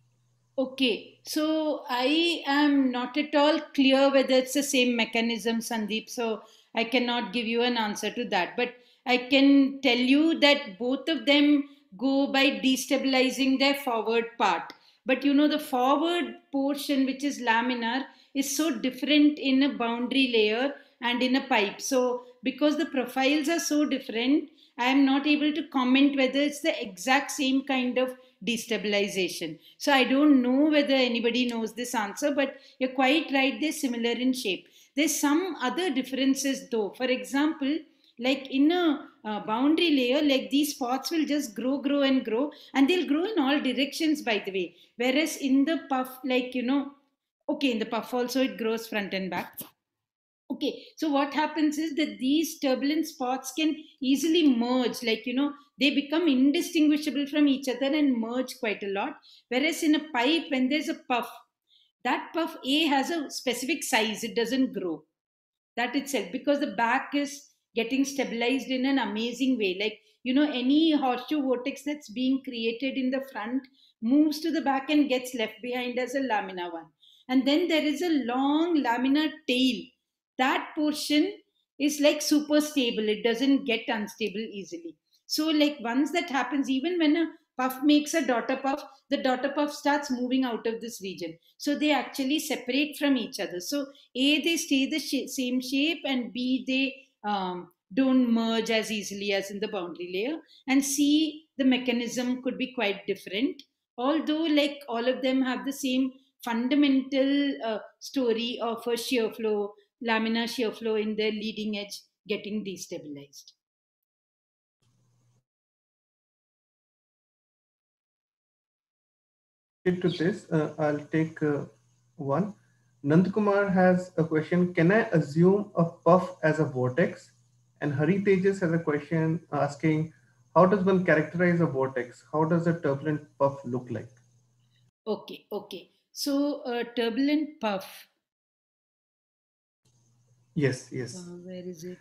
Okay, so I am not at all clear whether it's the same mechanism, Sandeep. So I cannot give you an answer to that. But I can tell you that both of them go by destabilizing their forward part. But you know, the forward portion, which is laminar, is so different in a boundary layer and in a pipe. So because the profiles are so different, I am not able to comment whether it's the exact same kind of destabilization. So I don't know whether anybody knows this answer, but you're quite right, they're similar in shape. There's some other differences though. For example, like in a uh, boundary layer, like these spots will just grow, grow and grow, and they'll grow in all directions, by the way. Whereas in the puff, like, you know, okay, in the puff also it grows front and back. Okay, so what happens is that these turbulent spots can easily merge, like, you know, they become indistinguishable from each other and merge quite a lot. Whereas in a pipe, when there's a puff, that puff A has a specific size, it doesn't grow. That itself, because the back is getting stabilized in an amazing way. Like, you know, any horseshoe vortex that's being created in the front moves to the back and gets left behind as a laminar one. And then there is a long laminar tail. That portion is like super stable, it doesn't get unstable easily. So like once that happens, even when a puff makes a daughter puff, the daughter puff starts moving out of this region, so they actually separate from each other. So A, they stay the sh- same shape, and B, they um, don't merge as easily as in the boundary layer, and C, the mechanism could be quite different, although like all of them have the same fundamental uh, story of a shear flow, laminar shear flow in the leading edge getting destabilized. To this, uh, I'll take uh, one. Nandkumar has a question. Can I assume a puff as a vortex? And Hari Tejas has a question asking, how does one characterize a vortex? How does a turbulent puff look like? Okay, okay. So a turbulent puff. Yes, yes. Uh, where is it?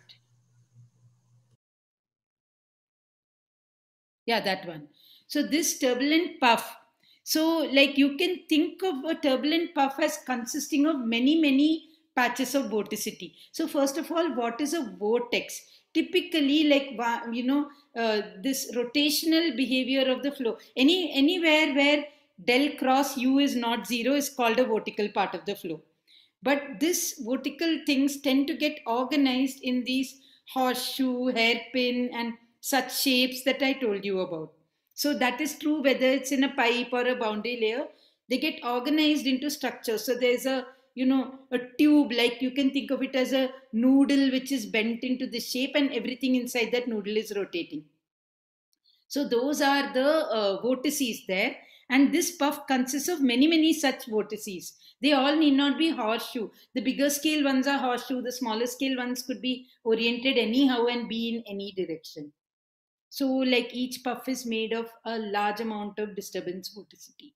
Yeah, that one. So this turbulent puff. So like you can think of a turbulent puff as consisting of many, many patches of vorticity. So first of all, what is a vortex? Typically, like, you know, uh, this rotational behavior of the flow. Any Anywhere where del cross U is not zero is called a vortical part of the flow. But this vertical things tend to get organized in these horseshoe, hairpin, and such shapes that I told you about. So that is true whether it's in a pipe or a boundary layer. They get organized into structures. So there's a, you know, a tube, like you can think of it as a noodle which is bent into the shape, and everything inside that noodle is rotating. So those are the uh, vortices there. And this puff consists of many, many such vortices. They all need not be horseshoe. The bigger scale ones are horseshoe. The smaller scale ones could be oriented anyhow and be in any direction. So like each puff is made of a large amount of disturbance vorticity.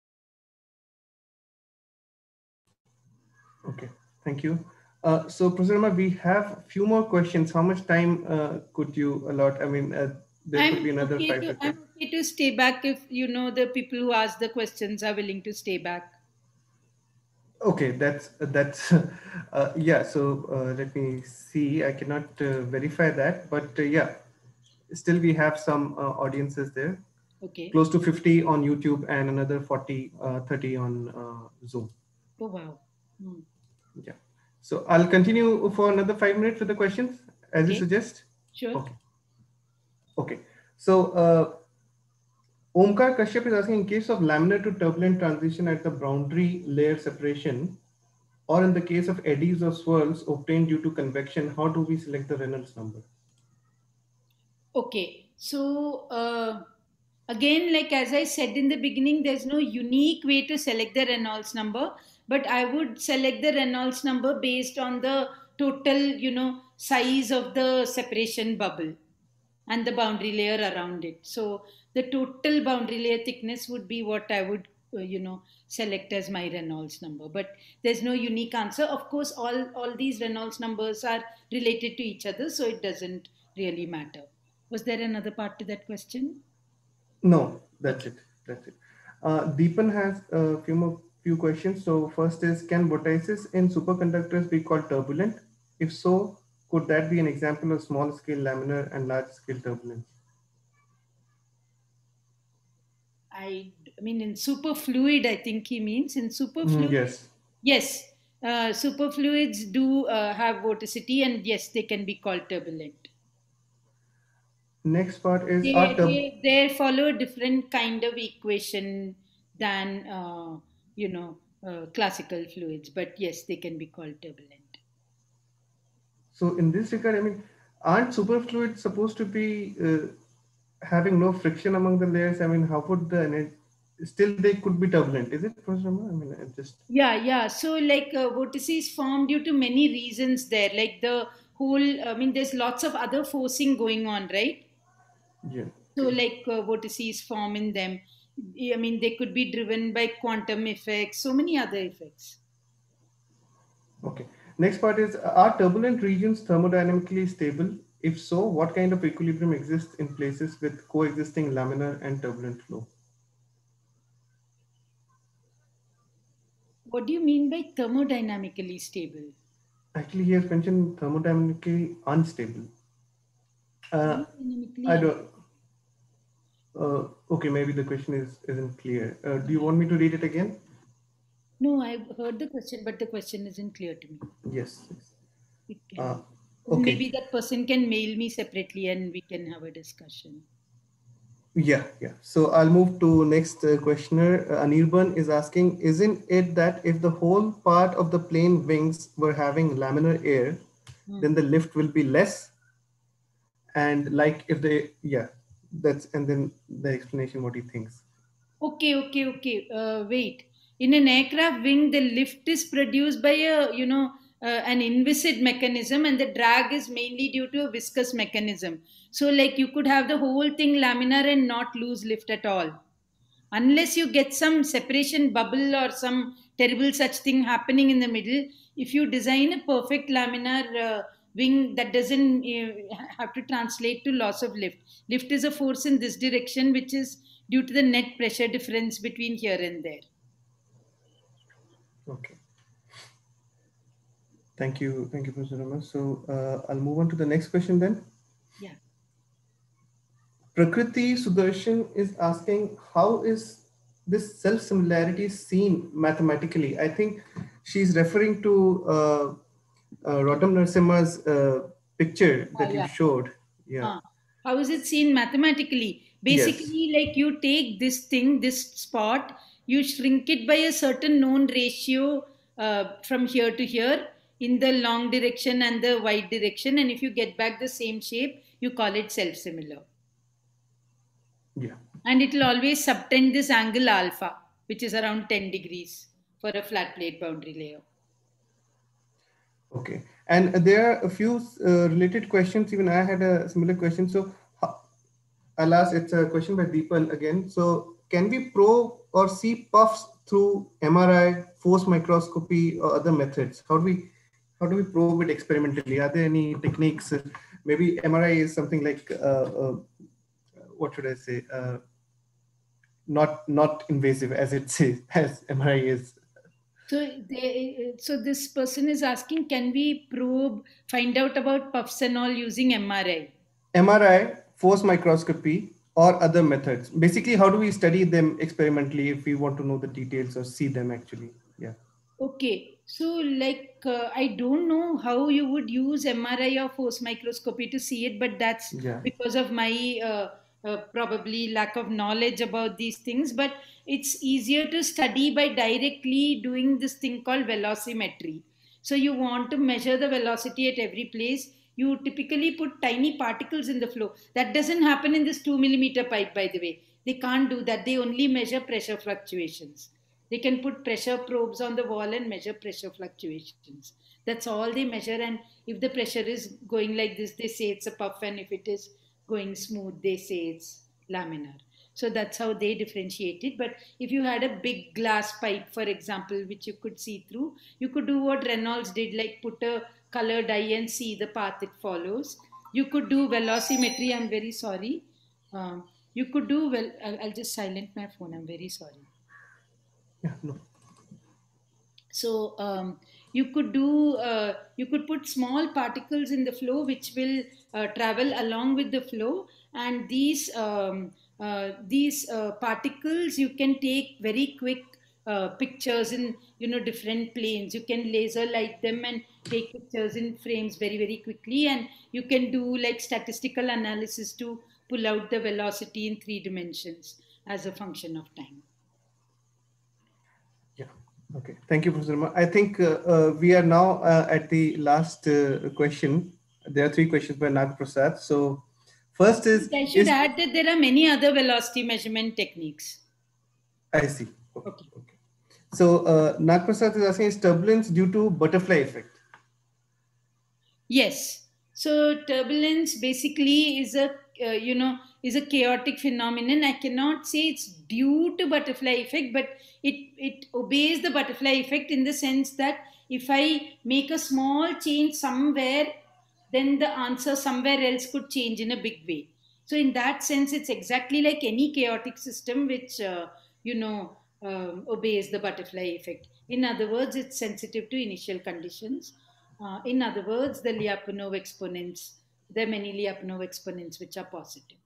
Okay, thank you. Uh, so Professor, we have a few more questions. How much time uh, could you allot? I mean, uh, there I'm could be another okay five to, to I'm okay to stay back if, you know, the people who ask the questions are willing to stay back. Okay, that's that's uh, yeah. So uh, let me see. I cannot uh, verify that, but uh, yeah, still we have some uh, audiences there. Okay. Close to fifty on YouTube and another forty, uh, thirty on uh, Zoom. Oh wow. Hmm. Yeah. So I'll continue for another five minutes with the questions, as Okay. you suggest. Sure. Okay. Okay. So uh, Omkar Kashyap is asking, in case of laminar to turbulent transition at the boundary layer separation, or in the case of eddies or swirls obtained due to convection, how do we select the Reynolds number? Okay. So uh, again, like as I said in the beginning, there's no unique way to select the Reynolds number, but I would select the Reynolds number based on the total, you know, size of the separation bubble and the boundary layer around it. So the total boundary layer thickness would be what I would uh, you know, select as my Reynolds number. But there's no unique answer. Of course, all, all these Reynolds numbers are related to each other, so it doesn't really matter. Was there another part to that question? No, that's okay. it. That's it. Uh, Deepan has a few more few questions. So first is, can vortices in superconductors be called turbulent? If so, could that be an example of small scale laminar and large scale turbulence? I, I mean, in superfluid, I think he means in superfluid. Mm, yes. Yes. Uh, superfluids do uh, have vorticity, and yes, they can be called turbulent. Next part is, they, are tur- they, they follow a different kind of equation than uh, you know uh, classical fluids, but yes, they can be called turbulent. So in this regard, I mean, aren't superfluids supposed to be uh, having no friction among the layers? I mean, how would the energy, still they could be turbulent? Is it, Professor Rama? I mean, I just yeah yeah so like uh, vortices form due to many reasons there, like the whole, I mean, there's lots of other forcing going on, right? Yeah. So like uh, vortices form in them. I mean, they could be driven by quantum effects, so many other effects. Okay. Next part is, are turbulent regions thermodynamically stable? If so, what kind of equilibrium exists in places with coexisting laminar and turbulent flow? What do you mean by thermodynamically stable? Actually, he has mentioned thermodynamically unstable. Uh, thermodynamically I don't. Uh, okay, maybe the question is isn't clear. Uh, do you want me to read it again? No, I've heard the question, but the question isn't clear to me. Yes. yes. It can. Uh, okay. Maybe that person can mail me separately and we can have a discussion. Yeah, yeah. So I'll move to next uh, questioner. Uh, Anirban is asking, isn't it that if the whole part of the plane wings were having laminar air, hmm. then the lift will be less? And like if they, yeah, that's, and then the explanation what he thinks. Okay, okay, okay. Uh, wait. In an aircraft wing, the lift is produced by a, you know, uh, an inviscid mechanism, and the drag is mainly due to a viscous mechanism. So like you could have the whole thing laminar and not lose lift at all. Unless you get some separation bubble or some terrible such thing happening in the middle, if you design a perfect laminar uh, wing, that doesn't uh, have to translate to loss of lift. Lift is a force in this direction, which is due to the net pressure difference between here and there. Okay. Thank you. Thank you, Professor Rama. So uh, I'll move on to the next question then. Yeah. Prakriti Sudarshan is asking, how is this self-similarity seen mathematically? I think she's referring to uh, uh, Rotam Narasimha's uh, picture that uh, yeah. you showed. Yeah. Uh, how is it seen mathematically? Basically, yes. like you take this thing, this spot, you shrink it by a certain known ratio uh, from here to here in the long direction and the wide direction. And if you get back the same shape, you call it self-similar. Yeah. And it will always subtend this angle alpha, which is around ten degrees for a flat plate boundary layer. Okay. And there are a few uh, related questions. Even I had a similar question. So I'll ask, it's a question by Deepan again. So can we probe or see puffs through M R I, force microscopy, or other methods? How do we how do we probe it experimentally? Are there any techniques? Maybe M R I is something like uh, uh, what should I say? Uh, not not invasive as it says, as M R I is. So, they, so this person is asking, can we probe, find out about puffs and all using M R I? M R I, force microscopy, or other methods. Basically, how do we study them experimentally if we want to know the details or see them actually? Yeah. Okay. So like, uh, I don't know how you would use M R I or force microscopy to see it, but that's yeah. because of my uh, uh, probably lack of knowledge about these things. But it's easier to study by directly doing this thing called velocimetry. So you want to measure the velocity at every place. You typically put tiny particles in the flow. That doesn't happen in this two millimeter pipe, by the way. They can't do that. They only measure pressure fluctuations. They can put pressure probes on the wall and measure pressure fluctuations. That's all they measure. And if the pressure is going like this, they say it's a puff. And if it is going smooth, they say it's laminar. So that's how they differentiate it. But if you had a big glass pipe, for example, which you could see through, you could do what Reynolds did, like put a colored eye and see the path it follows. You could do velocimetry. I'm very sorry. Um, you could do, well, I'll, I'll just silent my phone. I'm very sorry. Yeah, no. So um, you could do, uh, you could put small particles in the flow which will uh, travel along with the flow, and these um, uh, these uh, particles you can take very quick uh, pictures in, you know, different planes. You can laser light them and take pictures in frames very very quickly, and you can do like statistical analysis to pull out the velocity in three dimensions as a function of time. Yeah. Okay. Thank you, Professor Sharma. I think uh, uh, we are now uh, at the last uh, question. There are three questions by Nag Prasad. So first is... I should is, add that there are many other velocity measurement techniques. I see. Okay. Okay. Okay. So uh, Nag Prasad is asking, is turbulence due to butterfly effect? Yes. So turbulence basically is a, uh, you know, is a chaotic phenomenon. I cannot say it's due to butterfly effect, but it, it obeys the butterfly effect in the sense that if I make a small change somewhere, then the answer somewhere else could change in a big way. So in that sense, it's exactly like any chaotic system which, uh, you know, um, obeys the butterfly effect. In other words, it's sensitive to initial conditions. Uh, in other words, the Lyapunov exponents, there are many Lyapunov exponents which are positive.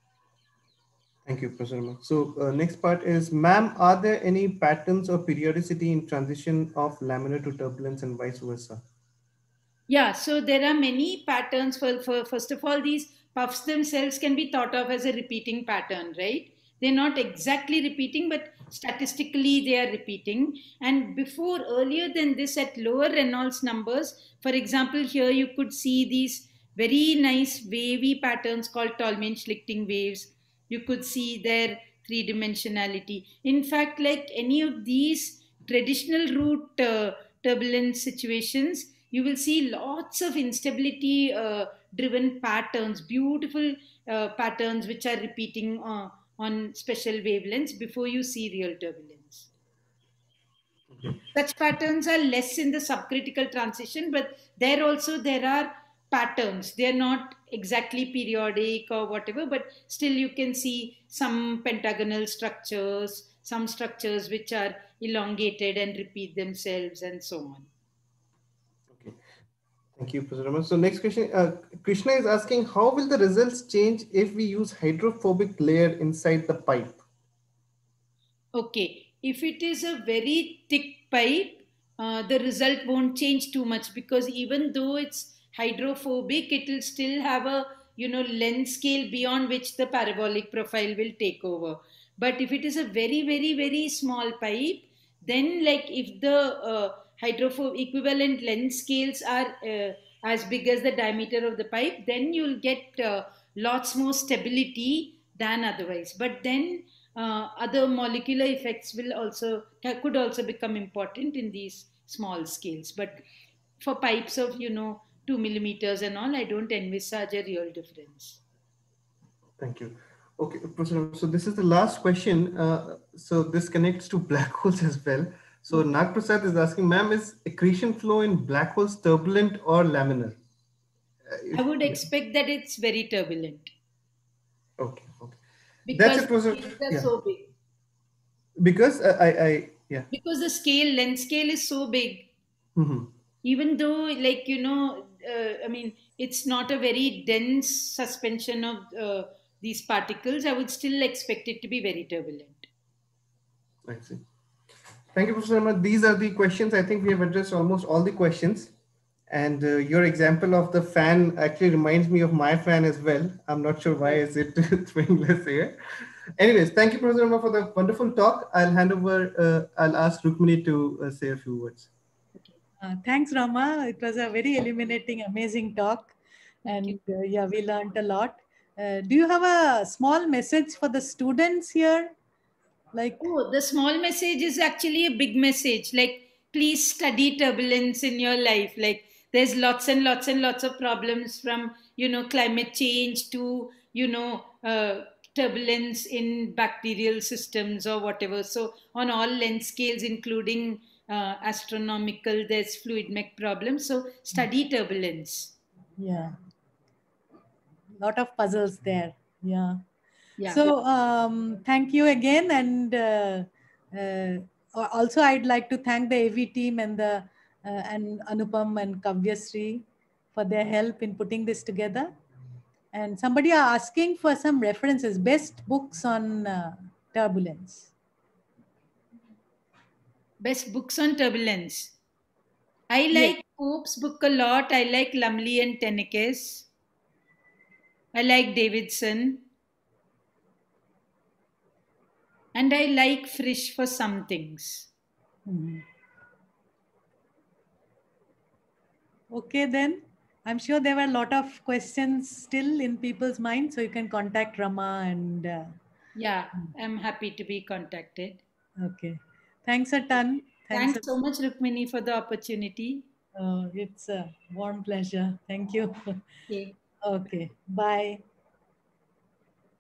Thank you, Professor Sharma. So uh, next part is, ma'am, are there any patterns or periodicity in transition of laminar to turbulence and vice versa? Yeah, so there are many patterns. For, for first of all, these puffs themselves can be thought of as a repeating pattern, right? They're not exactly repeating, but statistically they are repeating. And before, earlier than this, at lower Reynolds numbers, for example, here you could see these very nice wavy patterns called Tolman-Schlichting waves. You could see their three-dimensionality. In fact, like any of these traditional root uh, turbulence situations, you will see lots of instability uh, driven patterns, beautiful uh, patterns which are repeating uh, on special wavelengths before you see real turbulence. Okay. Such patterns are less in the subcritical transition, but there also there are patterns. They are not exactly periodic or whatever, but still you can see some pentagonal structures, some structures which are elongated and repeat themselves, and so on. Okay. Thank you, Professor Raman. So next question, uh, Krishna is asking, how will the results change if we use hydrophobic layer inside the pipe? Okay, if it is a very thick pipe, uh, the result won't change too much, because even though it's hydrophobic, it will still have a, you know, length scale beyond which the parabolic profile will take over. But if it is a very, very, very small pipe, then like if the uh, hydrophobic equivalent length scales are uh, as big as the diameter of the pipe, then you'll get uh, lots more stability than otherwise. But then uh, other molecular effects will also could also become important in these small scales. But for pipes of, you know, two millimeters and all, I don't envisage a real difference. Thank you. Okay, Professor, so this is the last question. Uh, so this connects to black holes as well. So mm-hmm. Nag Prasad is asking, ma'am, is accretion flow in black holes turbulent or laminar? Uh, if, I would yeah. expect that it's very turbulent. Okay, okay. Because That's it, Professor. They're yeah. so big. Because uh, I, I, yeah. Because the scale, length scale is so big. Mm-hmm. Even though, like, you know, uh, I mean, it's not a very dense suspension of uh, these particles, I would still expect it to be very turbulent. I see. Thank you, Professor Ahmed. These are the questions. I think we have addressed almost all the questions. And uh, your example of the fan actually reminds me of my fan as well. I'm not sure why is it swingless here. Anyways, thank you, Professor Ahmed, for the wonderful talk. I'll hand over, uh, I'll ask Rukmini to uh, say a few words. Uh, thanks, Rama. It was a very illuminating, amazing talk. And uh, yeah, we learned a lot. Uh, do you have a small message for the students here? Like, oh, the small message is actually a big message. Like, please study turbulence in your life. Like, there's lots and lots and lots of problems, from, you know, climate change to, you know, uh, turbulence in bacterial systems or whatever. So on all length scales, including uh, astronomical, there's fluid mech problems. So study turbulence. Yeah. Lot of puzzles there. Yeah. Yeah. So um, thank you again. And uh, uh, also I'd like to thank the A V team and the uh, and Anupam and Kavyasri for their help in putting this together. And somebody are asking for some references, best books on uh, turbulence. Best books on turbulence. I like yes. Pope's book a lot. I like Lumley and Tenekes. I like Davidson. And I like Frisch for some things. Mm-hmm. Okay, then. I'm sure there were a lot of questions still in people's minds, so you can contact Rama and... Uh, yeah, I'm happy to be contacted. Okay. Thanks a ton. Thanks, Thanks a- so much, Rukmini, for the opportunity. Oh, it's a warm pleasure. Thank you. Okay. Okay. Bye.